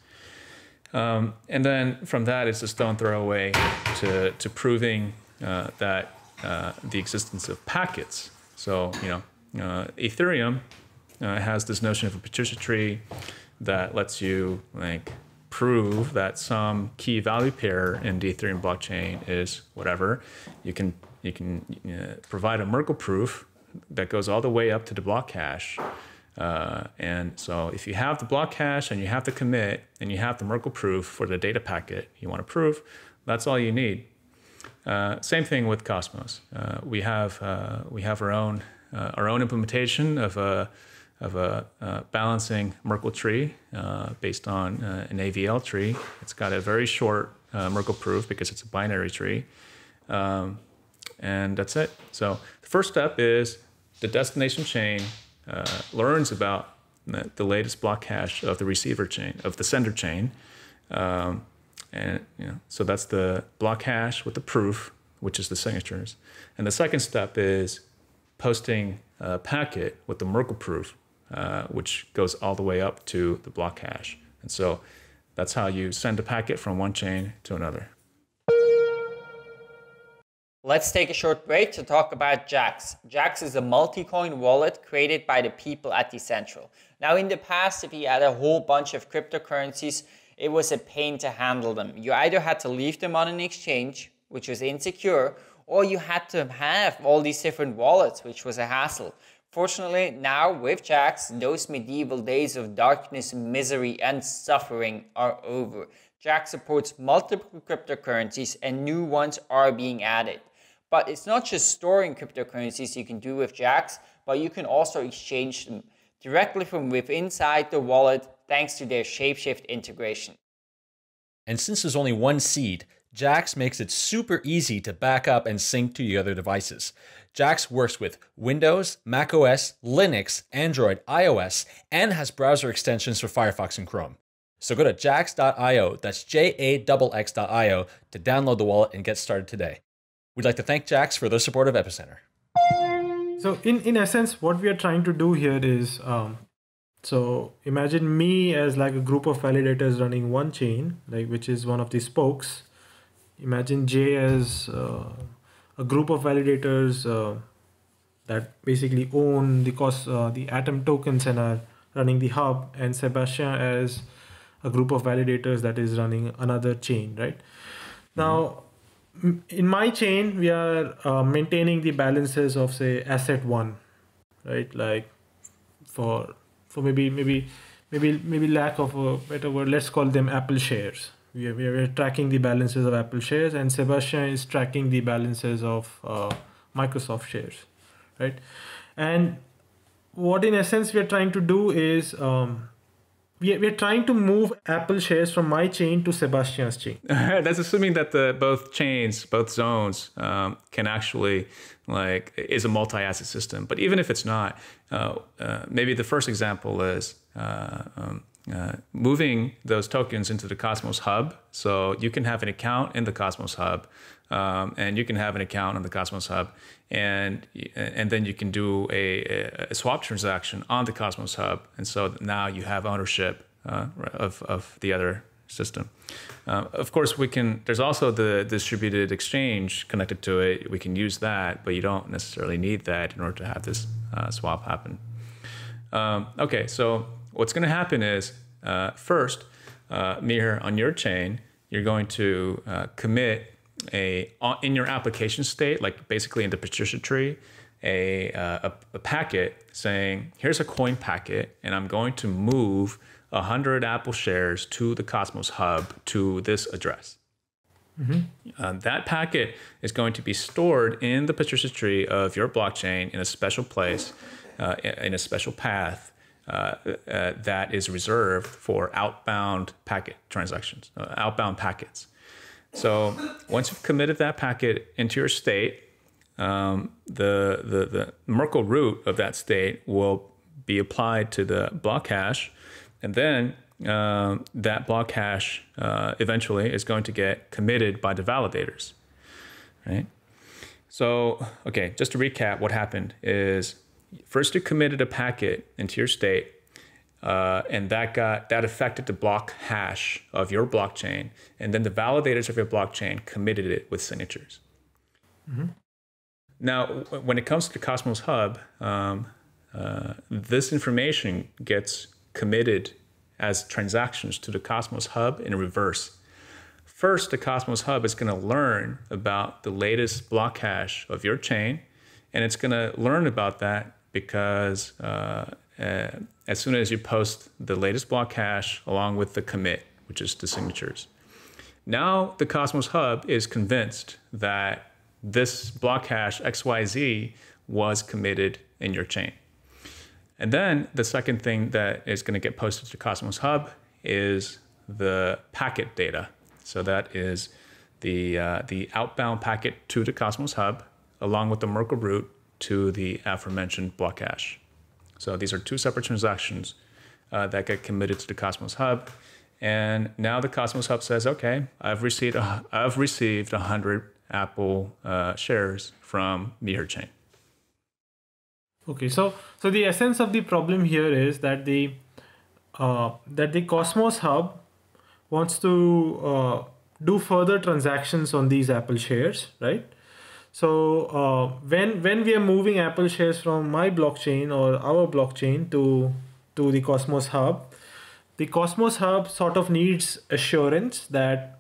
Um, and then from that, it's a stone throw away to, to proving uh, that uh, the existence of packets. So, you know, uh, Ethereum uh, has this notion of a Patricia tree that lets you like prove that some key value pair in the Ethereum blockchain is whatever, you can you can you know, provide a Merkle proof that goes all the way up to the block hash. Uh, and so if you have the block hash and you have the commit and you have the Merkle proof for the data packet you want to prove, that's all you need. Uh, same thing with Cosmos. Uh, we have uh, we have our own uh, our own implementation of a of a uh, balancing Merkle tree uh, based on uh, an A V L tree. It's got a very short uh, Merkle proof because it's a binary tree, um, and that's it. So the first step is the destination chain uh, learns about the, the latest block hash of the receiver chain of the sender chain. Um, And you know, so that's the block hash with the proof, which is the signatures. And the second step is posting a packet with the Merkle proof, uh, which goes all the way up to the block hash. And so that's how you send a packet from one chain to another. Let's take a short break to talk about Jaxx. Jaxx is a multi-coin wallet created by the people at Decentral. Now, in the past, if you had a whole bunch of cryptocurrencies, it was a pain to handle them. You either had to leave them on an exchange, which was insecure, or you had to have all these different wallets, which was a hassle. Fortunately, now with Jaxx, those medieval days of darkness, misery, and suffering are over. Jaxx supports multiple cryptocurrencies and new ones are being added. But it's not just storing cryptocurrencies you can do with Jaxx, but you can also exchange them directly from within inside the wallet thanks to their Shapeshift integration. And since there's only one seed, Jaxx makes it super easy to back up and sync to your other devices. Jaxx works with Windows, macOS, Linux, Android, iOS, and has browser extensions for Firefox and Chrome. So go to jaxx dot i o, that's J A X X dot I O, to download the wallet and get started today. We'd like to thank Jaxx for their support of Epicenter. So in, in essence, what we are trying to do here is, um, so imagine me as like a group of validators running one chain, like which is one of the spokes. Imagine Jay as uh, a group of validators uh, that basically own the cost, uh, the Atom tokens and are running the hub, and Sebastian as a group of validators that is running another chain, right? Now, in my chain, we are uh, maintaining the balances of, say, asset one, right? Like for for maybe maybe maybe maybe lack of a better word, let's call them Apple shares. We are, we are tracking the balances of Apple shares, and Sebastian is tracking the balances of uh, Microsoft shares, right? And what in essence we are trying to do is um, we are, we are trying to move Apple shares from my chain to Sebastian's chain. That's assuming that the both chains, both zones, um, can actually like is a multi-asset system. But even if it's not, uh, uh, maybe the first example is uh, um, uh, moving those tokens into the Cosmos Hub. So you can have an account in the Cosmos Hub, um, and you can have an account on the Cosmos Hub, and and then you can do a, a swap transaction on the Cosmos Hub, and so now you have ownership uh, of of the other system. Uh, of course, we can. There's also the distributed exchange connected to it. We can use that, but you don't necessarily need that in order to have this uh, swap happen. Um, okay, so what's going to happen is uh, first, uh, Mir, on your chain, you're going to uh, commit a in your application state, like basically in the Patricia tree, a, uh, a a packet saying, here's a coin packet, and I'm going to move one hundred Apple shares to the Cosmos Hub to this address. Mm-hmm. uh, that packet is going to be stored in the Patricia tree of your blockchain in a special place, uh, in a special path uh, uh, that is reserved for outbound packet transactions, uh, outbound packets. So once you've committed that packet into your state, um, the, the, the Merkle root of that state will be applied to the block hash, and then uh, that block hash uh, eventually is going to get committed by the validators, right? So, okay, just to recap, what happened is first you committed a packet into your state, Uh, and that got that affected the block hash of your blockchain, and then the validators of your blockchain committed it with signatures. Mm-hmm. Now, w- when it comes to the Cosmos Hub, um, uh, this information gets committed as transactions to the Cosmos Hub in reverse. First, the Cosmos Hub is going to learn about the latest block hash of your chain, and it's going to learn about that because uh, uh, as soon as you post the latest block hash along with the commit, which is the signatures. Now the Cosmos Hub is convinced that this block hash X Y Z was committed in your chain. And then the second thing that is going to get posted to Cosmos Hub is the packet data. So that is the, uh, the outbound packet to the Cosmos Hub, along with the Merkle root to the aforementioned block hash. So these are two separate transactions uh, that get committed to the Cosmos Hub. And now the Cosmos Hub says, okay, I've received a, I've received one hundred Apple uh, shares from Meher chain. Okay, so so the essence of the problem here is that the uh, that the Cosmos Hub wants to uh, do further transactions on these Apple shares, right? So uh, when when we are moving Apple shares from my blockchain or our blockchain to to the Cosmos Hub, the Cosmos Hub sort of needs assurance that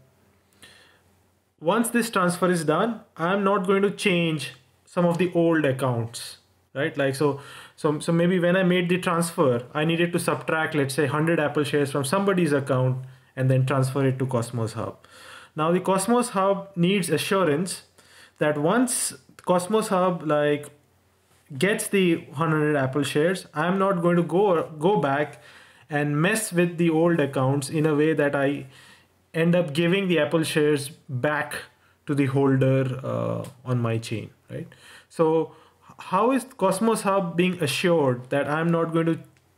once this transfer is done, I'm not going to change some of the old accounts. Right, like so, so, so maybe when I made the transfer, I needed to subtract, let's say, one hundred Apple shares from somebody's account and then transfer it to Cosmos Hub. Now, the Cosmos Hub needs assurance that once Cosmos Hub like gets the one hundred Apple shares, I'm not going to go go back and mess with the old accounts in a way that I end up giving the Apple shares back to the holder uh, on my chain, right? So how is Cosmos Hub being assured that I'm not going to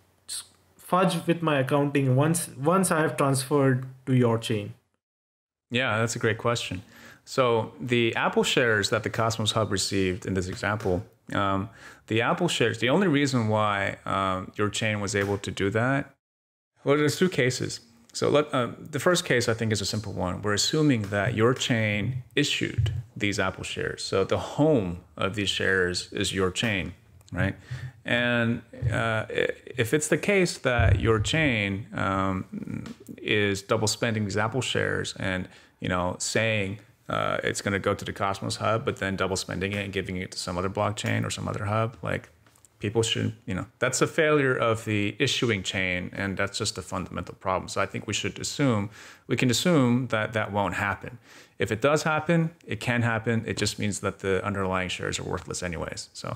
fudge with my accounting once once I have transferred to your chain? Yeah, that's a great question. So the Apple shares that the Cosmos Hub received in this example, um, the Apple shares, the only reason why um, your chain was able to do that, well, there's two cases. So let, uh, the first case, I think, is a simple one. We're assuming that your chain issued these Apple shares. So the home of these shares is your chain, right? And uh, if it's the case that your chain um, is double spending these Apple shares and, you know, saying uh, it's going to go to the Cosmos Hub, but then double spending it and giving it to some other blockchain or some other hub, like, people should, you know, that's a failure of the issuing chain, and that's just a fundamental problem. So I think we should assume, we can assume that that won't happen. If it does happen, it can happen. It just means that the underlying shares are worthless anyways. So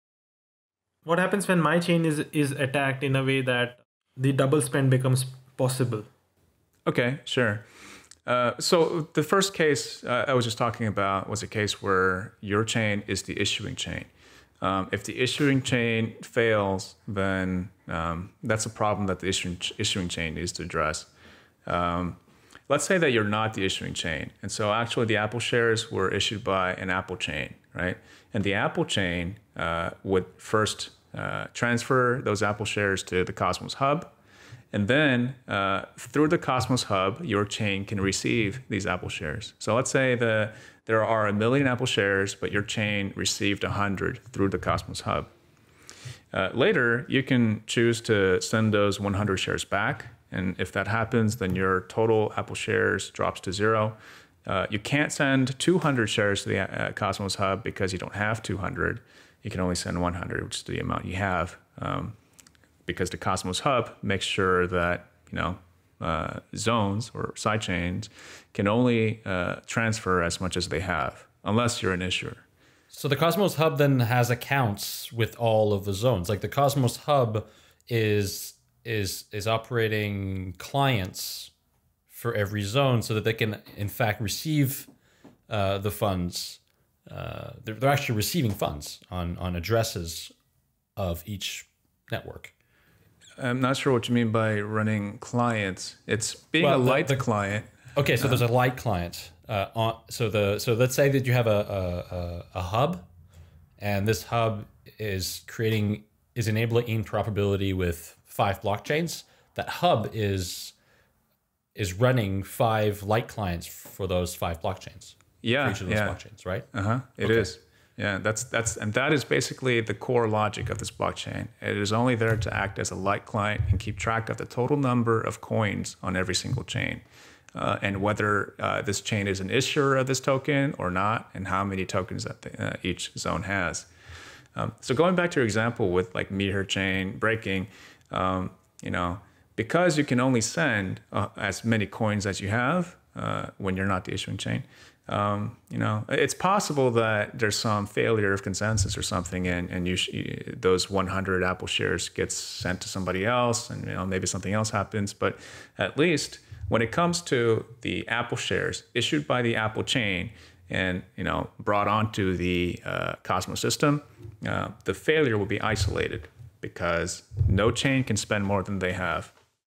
what happens when my chain is, is attacked in a way that the double spend becomes possible? Okay, sure. Uh, so the first case uh, I was just talking about was a case where your chain is the issuing chain. Um, if the issuing chain fails, then um, that's a problem that the issuing, issuing chain needs to address. Um, let's say that you're not the issuing chain. And so actually the Apple shares were issued by an Apple chain, right? And the Apple chain uh, would first uh, transfer those Apple shares to the Cosmos Hub. And then uh, through the Cosmos Hub, your chain can receive these Apple shares. So let's say the there are a million Apple shares, but your chain received one hundred through the Cosmos Hub. Uh, later, you can choose to send those one hundred shares back. And if that happens, then your total Apple shares drops to zero. Uh, you can't send two hundred shares to the uh, Cosmos Hub because you don't have two hundred. You can only send one hundred, which is the amount you have, um, because the Cosmos Hub makes sure that, you know, Uh, zones or sidechains can only uh, transfer as much as they have, unless you're an issuer. So the Cosmos Hub then has accounts with all of the zones. Like the Cosmos Hub is is is operating clients for every zone, so that they can in fact receive uh, the funds. Uh, they're, they're actually receiving funds on on addresses of each network. I'm not sure what you mean by running clients. It's being well, a light the, the, client. Okay, so uh, there's a light client. Uh, on so the so let's say that you have a, a a hub, and this hub is creating is enabling interoperability with five blockchains. That hub is is running five light clients for those five blockchains. Yeah, for each of those yeah. blockchains, right? Uh huh. It okay. is. Yeah, that's that's and that is basically the core logic of this blockchain. It is only there to act as a light client and keep track of the total number of coins on every single chain, uh, and whether uh, this chain is an issuer of this token or not, and how many tokens that the, uh, each zone has. Um, so going back to your example with like meter chain breaking, um, you know, because you can only send uh, as many coins as you have uh, when you're not the issuing chain. Um, you know, it's possible that there's some failure of consensus or something, and and you, you those one hundred Apple shares gets sent to somebody else, and you know maybe something else happens. But at least when it comes to the Apple shares issued by the Apple chain and you know brought onto the uh, Cosmos system, uh, the failure will be isolated because no chain can spend more than they have.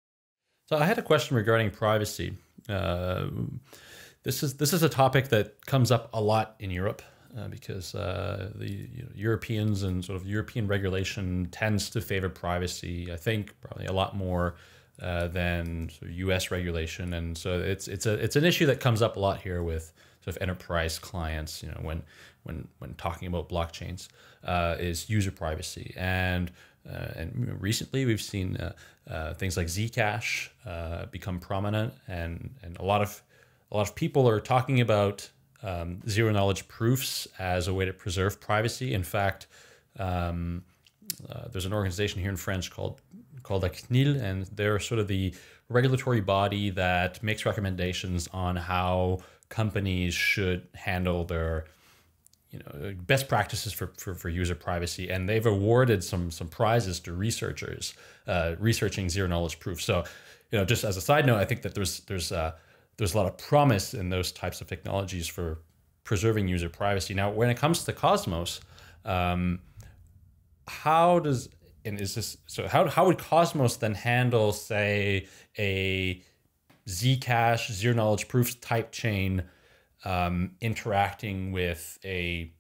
So I had a question regarding privacy. Uh, This is this is a topic that comes up a lot in Europe uh, because uh, the you know, Europeans and sort of European regulation tends to favor privacy. I think probably a lot more uh, than sort of U S regulation, and so it's it's a it's an issue that comes up a lot here with sort of enterprise clients. You know, when when when talking about blockchains, uh, is user privacy, and uh, and you know, recently we've seen uh, uh, things like Zcash uh, become prominent, and and a lot of A lot of people are talking about um, zero knowledge proofs as a way to preserve privacy. In fact, um, uh, there's an organization here in France called called C N I L, and they're sort of the regulatory body that makes recommendations on how companies should handle their, you know, best practices for, for, for user privacy. And they've awarded some some prizes to researchers uh, researching zero knowledge proofs. So, you know, just as a side note, I think that there's there's uh, There's a lot of promise in those types of technologies for preserving user privacy. Now, when it comes to Cosmos, um, how does and is this so? How how would Cosmos then handle, say, a Zcash zero knowledge proofs type chain um, interacting with a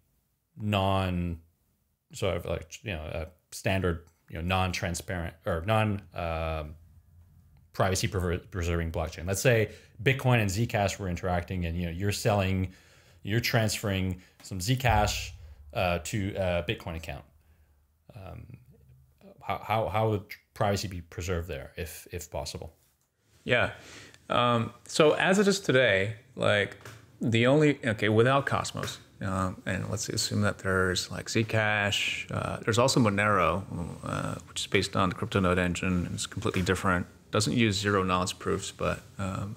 non sort of like you know a standard you know non-transparent or non um, privacy preserving blockchain? Let's say Bitcoin and Zcash were interacting, and you know you're selling, you're transferring some Zcash uh, to a Bitcoin account. Um, how, how how would privacy be preserved there, if if possible? Yeah. Um, so as it is today, like the only okay without Cosmos, um, and let's assume that there's like Zcash. Uh, there's also Monero, uh, which is based on the CryptoNode engine. It's completely different. Doesn't use zero knowledge proofs, but um,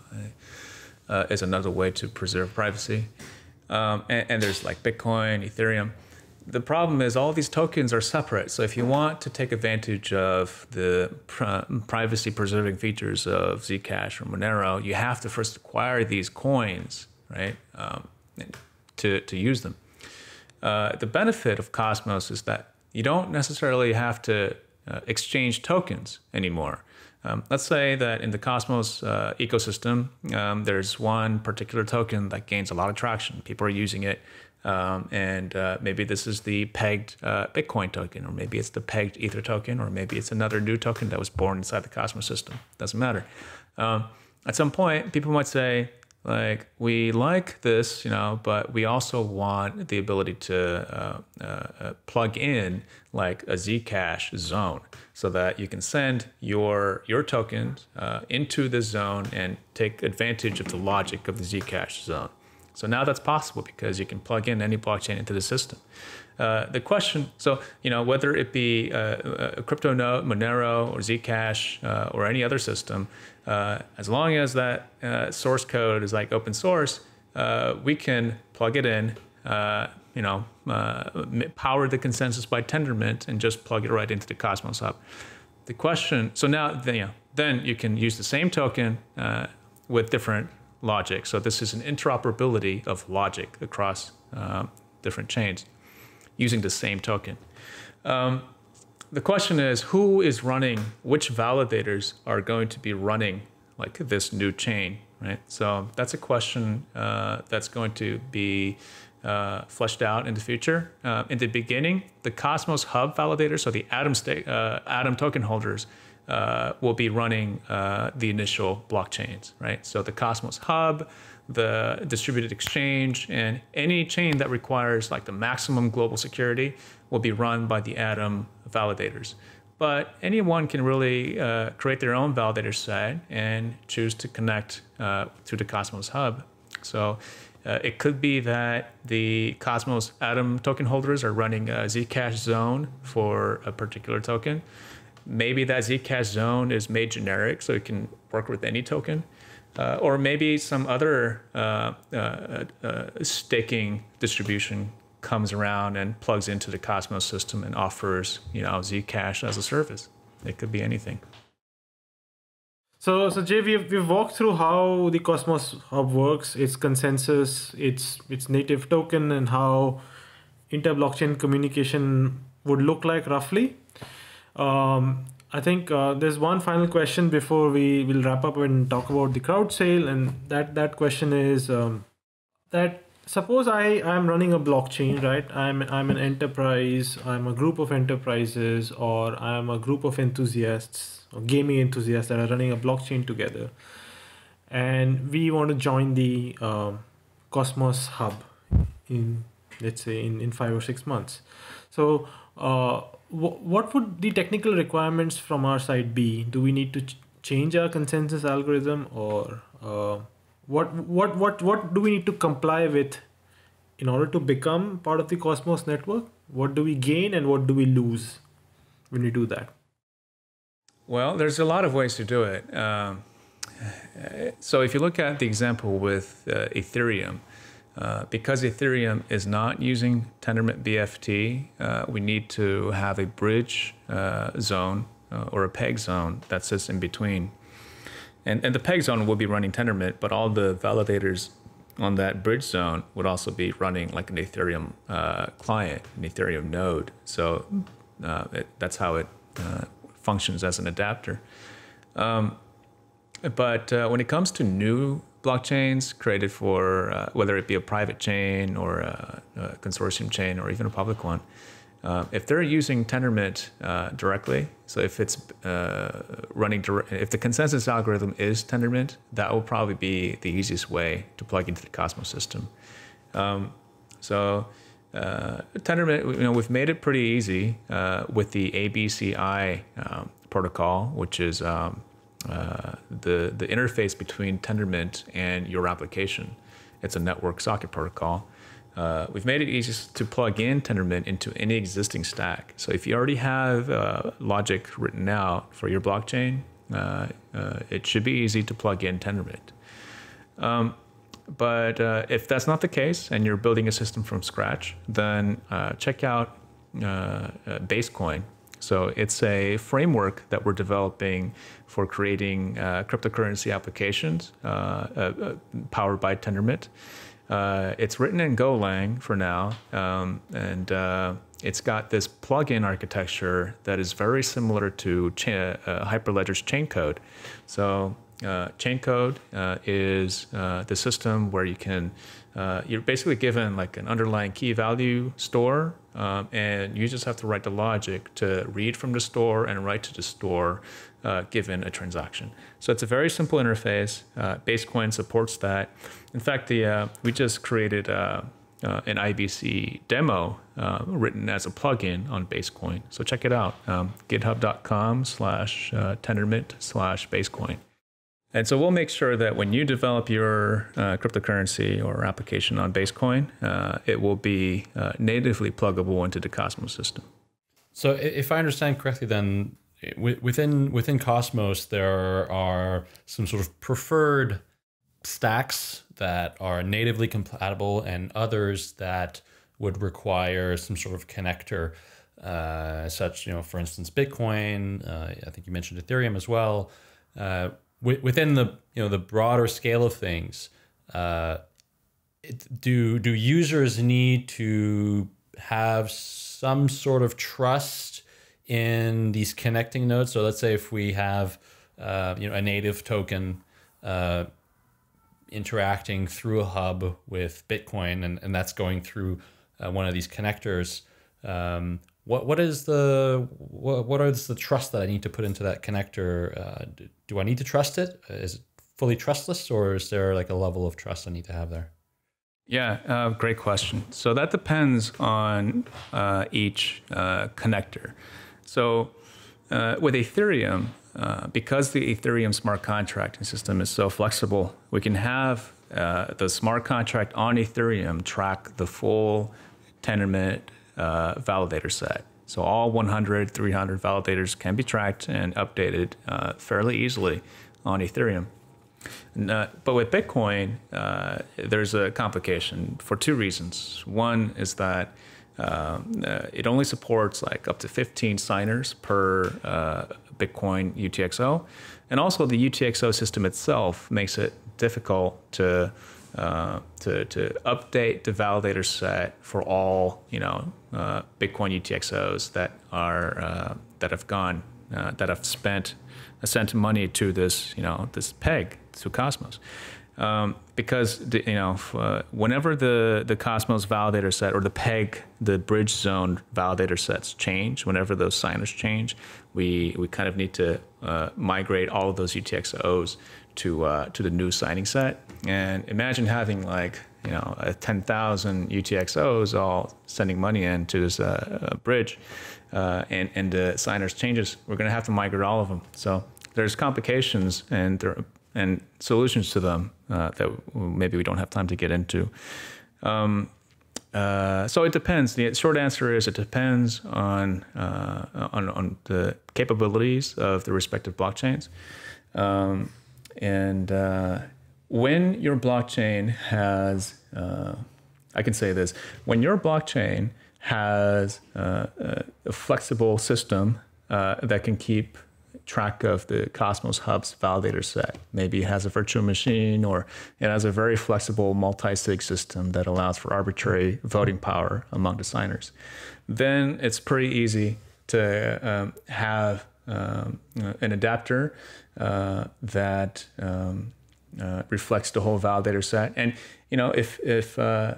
uh, is another way to preserve privacy. Um, and, and there's like Bitcoin, Ethereum. The problem is all these tokens are separate. So if you want to take advantage of the pr- privacy preserving features of Zcash or Monero, you have to first acquire these coins, right, um, to, to use them. Uh, the benefit of Cosmos is that you don't necessarily have to uh, exchange tokens anymore. Um, let's say that in the Cosmos uh, ecosystem, um, there's one particular token that gains a lot of traction. People are using it, um, and uh, maybe this is the pegged uh, Bitcoin token, or maybe it's the pegged Ether token, or maybe it's another new token that was born inside the Cosmos system. Doesn't matter. Um, at some point, people might say, like, we like this, you know, but we also want the ability to uh, uh, plug in like a Zcash zone so that you can send your your tokens uh, into the zone and take advantage of the logic of the Zcash zone. So now that's possible because you can plug in any blockchain into the system. Uh, the question, so, you know, whether it be uh, a CryptoNode, Monero, or Zcash, uh, or any other system, uh, as long as that uh, source code is like open source, uh, we can plug it in, uh, you know, uh, power the consensus by Tendermint and just plug it right into the Cosmos hub. The question, so now, then, you know, then you can use the same token uh, with different logic. So this is an interoperability of logic across uh, different chains using the same token. Um, the question is, who is running, which validators are going to be running like this new chain, right? So that's a question uh, that's going to be uh, fleshed out in the future. Uh, in the beginning, the Cosmos Hub validators, so the Atom, sta- uh, Atom token holders, uh, will be running uh, the initial blockchains, right? So the Cosmos Hub, the distributed exchange, and any chain that requires like the maximum global security will be run by the Atom validators. But anyone can really uh, create their own validator set and choose to connect uh, to the Cosmos Hub. So uh, it could be that the Cosmos Atom token holders are running a Zcash zone for a particular token. Maybe that Zcash zone is made generic, so it can work with any token. Uh, or maybe some other uh, uh, uh, staking distribution comes around and plugs into the Cosmos system and offers, you know, Zcash as a service. It could be anything. So, so Jay, we've, we've walked through how the Cosmos Hub works, its consensus, its its native token, and how inter-blockchain communication would look like roughly. Um, I think uh, there's one final question before we will wrap up and talk about the crowd sale, and that that question is um, that suppose I am running a blockchain, right? I'm I'm an enterprise, I'm a group of enterprises, or I'm a group of enthusiasts or gaming enthusiasts that are running a blockchain together, and we want to join the um, Cosmos Hub in, let's say, in, in five or six months. So uh, w- what would the technical requirements from our side be? Do we need to ch- change our consensus algorithm, or uh, what what what what do we need to comply with in order to become part of the Cosmos network? What do we gain and what do we lose when we do that? Well, there's a lot of ways to do it. Um, so if you look at the example with uh, Ethereum, uh, because Ethereum is not using Tendermint B F T, uh, we need to have a bridge uh, zone uh, or a peg zone that sits in between. And, and the peg zone will be running Tendermint, but all the validators on that bridge zone would also be running like an Ethereum uh, client, an Ethereum node. So uh, it, that's how it uh, functions as an adapter. Um, but uh, when it comes to new blockchains created for, uh, whether it be a private chain or a, a consortium chain or even a public one, uh, if they're using Tendermint uh, directly, so if it's uh, running, dire- if the consensus algorithm is Tendermint, that will probably be the easiest way to plug into the Cosmos system. Um, so uh, Tendermint, you know, we've made it pretty easy uh, with the A B C I um, protocol, which is um, uh, the the interface between Tendermint and your application. It's a network socket protocol. Uh, we've made it easy to plug in Tendermint into any existing stack. So if you already have uh, logic written out for your blockchain, uh, uh, it should be easy to plug in Tendermint. Um, but uh, if that's not the case and you're building a system from scratch, then uh, check out uh, uh, Basecoin. So it's a framework that we're developing for creating uh, cryptocurrency applications uh, uh, powered by Tendermint. Uh, it's written in Golang for now, um, and uh, it's got this plugin architecture that is very similar to cha- uh, Hyperledger's chain code. So uh, chain code uh, is uh, the system where you can, uh, you're basically given like an underlying key value store, um, and you just have to write the logic to read from the store and write to the store uh, given a transaction. So it's a very simple interface. Uh, Basecoin supports that. In fact, the uh, we just created uh, uh, an I B C demo uh, written as a plugin on Basecoin. So check it out, um, github.com slash Tendermint slash Basecoin. And so we'll make sure that when you develop your uh, cryptocurrency or application on Basecoin, uh, it will be uh, natively pluggable into the Cosmos system. So if I understand correctly, then within within Cosmos, there are some sort of preferred stacks that are natively compatible and others that would require some sort of connector, uh, such, you know, for instance, Bitcoin, uh, I think you mentioned Ethereum as well. Uh, within the, you know, the broader scale of things, uh, it, do do users need to have some sort of trust in these connecting nodes? So let's say if we have uh, you know, a native token uh, interacting through a hub with Bitcoin, and, and that's going through uh, one of these connectors, um, what what is the what, what is the trust that I need to put into that connector? Uh, do, do I need to trust it? Is it fully trustless, or is there like a level of trust I need to have there? Yeah, uh, great question. So that depends on uh, each uh, connector. So uh, with Ethereum, uh, because the Ethereum smart contracting system is so flexible, we can have uh, the smart contract on Ethereum track the full Tendermint uh, validator set. So all one hundred, three hundred validators can be tracked and updated uh, fairly easily on Ethereum. Uh, but with Bitcoin, uh, there's a complication for two reasons. One is that um, uh, it only supports like up to fifteen signers per uh, Bitcoin U T X O. And also the U T X O system itself makes it difficult to, uh, to, to update the validator set for all, you know, uh, Bitcoin U T X Os that are, uh, that have gone, uh, that have spent, sent money to this, you know, this peg, to Cosmos, um, because the, you know uh, whenever the the Cosmos validator set or the peg, the bridge zone validator sets change, whenever those signers change, we we kind of need to uh, migrate all of those U T X Os to uh, to the new signing set. And imagine having like you know a ten thousand U T X Os all sending money into this uh, bridge, uh, and and the signers changes. We're going to have to migrate all of them. So there's complications and there. and solutions to them uh, that maybe we don't have time to get into. Um, uh, so it depends. The short answer is it depends on, uh, on, on the capabilities of the respective blockchains. Um, and uh, when your blockchain has, uh, I can say this, when your blockchain has uh, a flexible system uh, that can keep track of the Cosmos Hub's validator set. Maybe it has a virtual machine, or it has a very flexible multi-sig system that allows for arbitrary voting power among the signers. Then it's pretty easy to um, have um, an adapter uh, that um, uh, reflects the whole validator set. And you know, if if uh,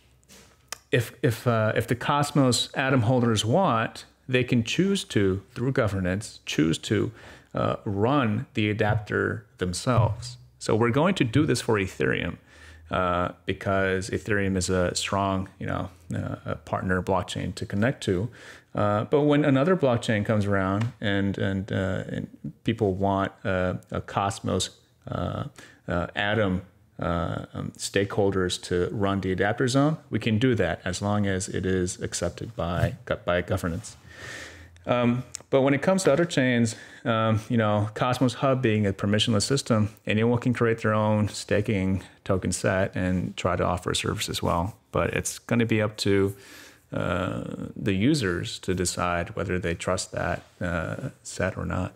if if uh, if the Cosmos atom holders want, they can choose to, through governance, choose to uh, run the adapter themselves. So we're going to do this for Ethereum uh, because Ethereum is a strong, you know, uh, a partner blockchain to connect to. Uh, but when another blockchain comes around and and, uh, and people want uh, a Cosmos uh, uh, atom uh, um, stakeholders to run the adapter zone, we can do that as long as it is accepted by by governance. Um, but when it comes to other chains, um, you know, Cosmos Hub being a permissionless system, anyone can create their own staking token set and try to offer a service as well. But it's going to be up to uh, the users to decide whether they trust that uh, set or not.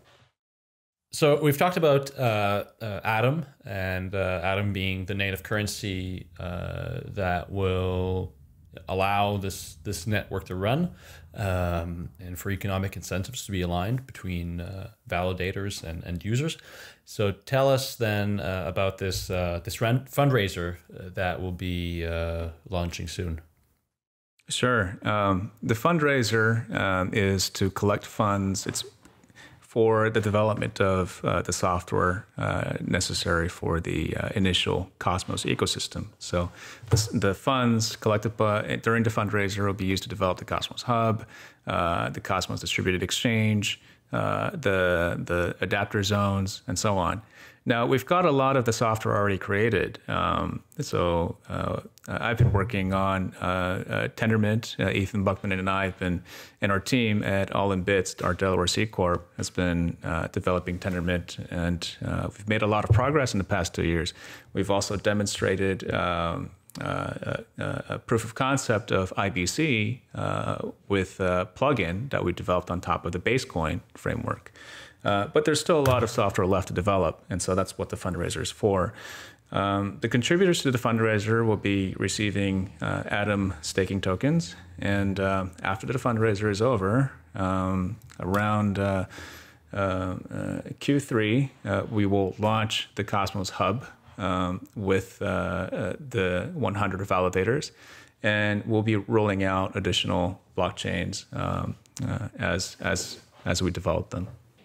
So we've talked about uh, uh, Atom, and uh, Atom being the native currency uh, that will allow this this network to run, um, and for economic incentives to be aligned between uh, validators and, and users. So tell us then uh, about this uh, this fundraiser that will be uh, launching soon. Sure. Um, the fundraiser um, is to collect funds. It's for the development of uh, the software uh, necessary for the uh, initial Cosmos ecosystem. So the, the funds collected by, during the fundraiser will be used to develop the Cosmos Hub, uh, the Cosmos Distributed Exchange, uh, the, the adapter zones, and so on. Now, we've got a lot of the software already created. Um, so uh, I've been working on uh, uh, Tendermint. Uh, Ethan Buckman and I have been, and our team at All In Bits, our Delaware C Corp, has been uh, developing Tendermint, and uh, we've made a lot of progress in the past two years. We've also demonstrated um, uh, a, a proof of concept of I B C uh, with a plugin that we developed on top of the Basecoin framework. Uh, but there's still a lot of software left to develop, and so that's what the fundraiser is for. Um, the contributors to the fundraiser will be receiving uh, Atom staking tokens, and uh, after the fundraiser is over, um, around uh, uh, uh, Q three, uh, we will launch the Cosmos Hub um, with uh, uh, the one hundred validators. and we'll be rolling out additional blockchains um, uh, as as as we develop them.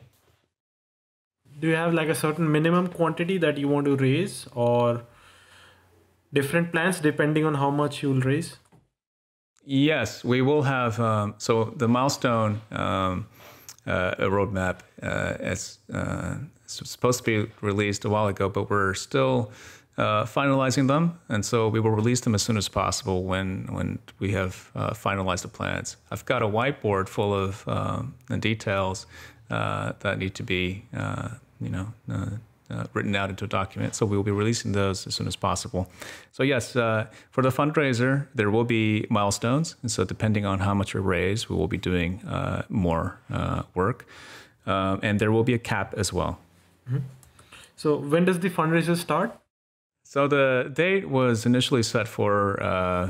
Do you have like a certain minimum quantity that you want to raise, or different plans depending on how much you'll raise? Yes, we will have. Um, so the milestone um, uh, a roadmap uh, is uh, supposed to be released a while ago, but we're still uh, finalizing them, and so we will release them as soon as possible when when we have uh, finalized the plans. I've got a whiteboard full of um, the details uh, that need to be uh, you know. Uh, Uh, written out into a document. So we will be releasing those as soon as possible. So yes, uh, for the fundraiser, there will be milestones. And so depending on how much we raise, we will be doing uh, more uh, work. Um, and there will be a cap as well. Mm-hmm. So when does the fundraiser start? So the date was initially set for, uh,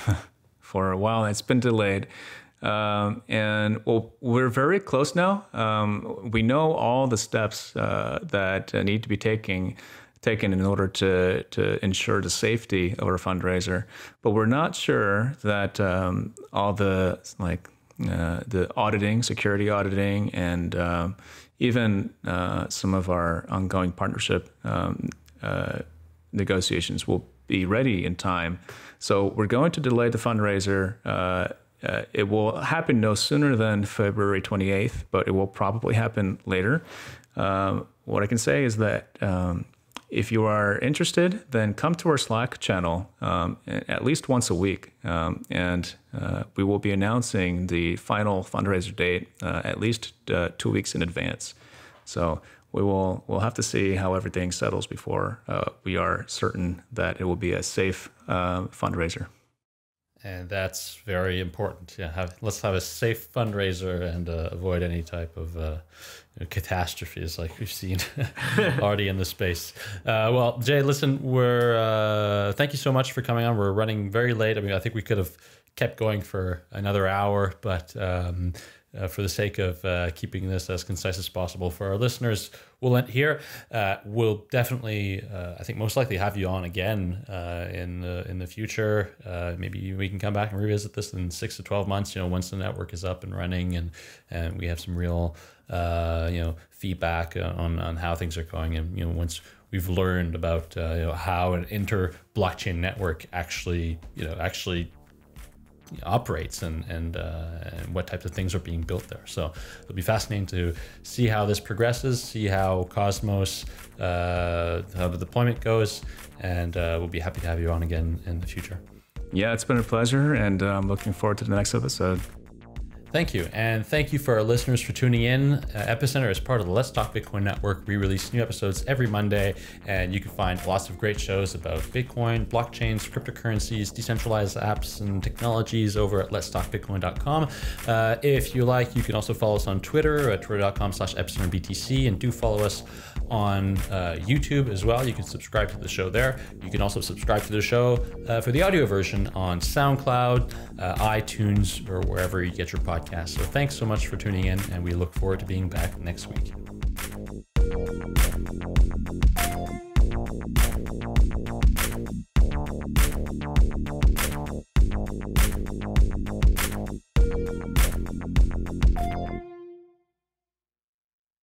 for a while. It's been delayed. Um, and well, we're very close now. Um, we know all the steps uh, that uh, need to be taking, taken in order to, to ensure the safety of our fundraiser. But we're not sure that um, all the like uh, the auditing, security auditing, and um, even uh, some of our ongoing partnership um, uh, negotiations will be ready in time. So we're going to delay the fundraiser. Uh, Uh, it will happen no sooner than February twenty-eighth, but it will probably happen later. Um, what I can say is that um, if you are interested, then come to our Slack channel um, at least once a week, um, and uh, we will be announcing the final fundraiser date uh, at least uh, two weeks in advance. So we will we'll have to see how everything settles before uh, we are certain that it will be a safe uh, fundraiser. And that's very important. Yeah, have, let's have a safe fundraiser and uh, avoid any type of uh, you know, catastrophes like we've seen already in the space. Uh, well, Jae, listen, we're uh, thank you so much for coming on. We're running very late. I mean, I think we could have kept going for another hour, but um, uh, for the sake of uh, keeping this as concise as possible for our listeners, we'll end here. Uh, we'll definitely, uh, I think, most likely have you on again uh, in the in the future. Uh, maybe we can come back and revisit this in six to twelve months. You know, once the network is up and running, and and we have some real, uh, you know, feedback on on how things are going, and you know, once we've learned about uh, you know, how an inter blockchain network actually, you know, actually operates and and, uh, and what types of things are being built there. So it'll be fascinating to see how this progresses, see how Cosmos, uh, how the deployment goes, and uh, we'll be happy to have you on again in the future. Yeah, it's been a pleasure, and uh, I'm looking forward to the next episode. Thank you. And thank you for our listeners for tuning in. Uh, Epicenter is part of the Let's Talk Bitcoin network. We release new episodes every Monday, and you can find lots of great shows about Bitcoin, blockchains, cryptocurrencies, decentralized apps and technologies over at lets talk bitcoin dot com. Uh, if you like, you can also follow us on Twitter at twitter dot com slash epicenter B T C, and do follow us on uh, YouTube as well. You can subscribe to the show there. You can also subscribe to the show uh, for the audio version on SoundCloud, uh, iTunes, or wherever you get your podcasts. So thanks so much for tuning in, and we look forward to being back next week.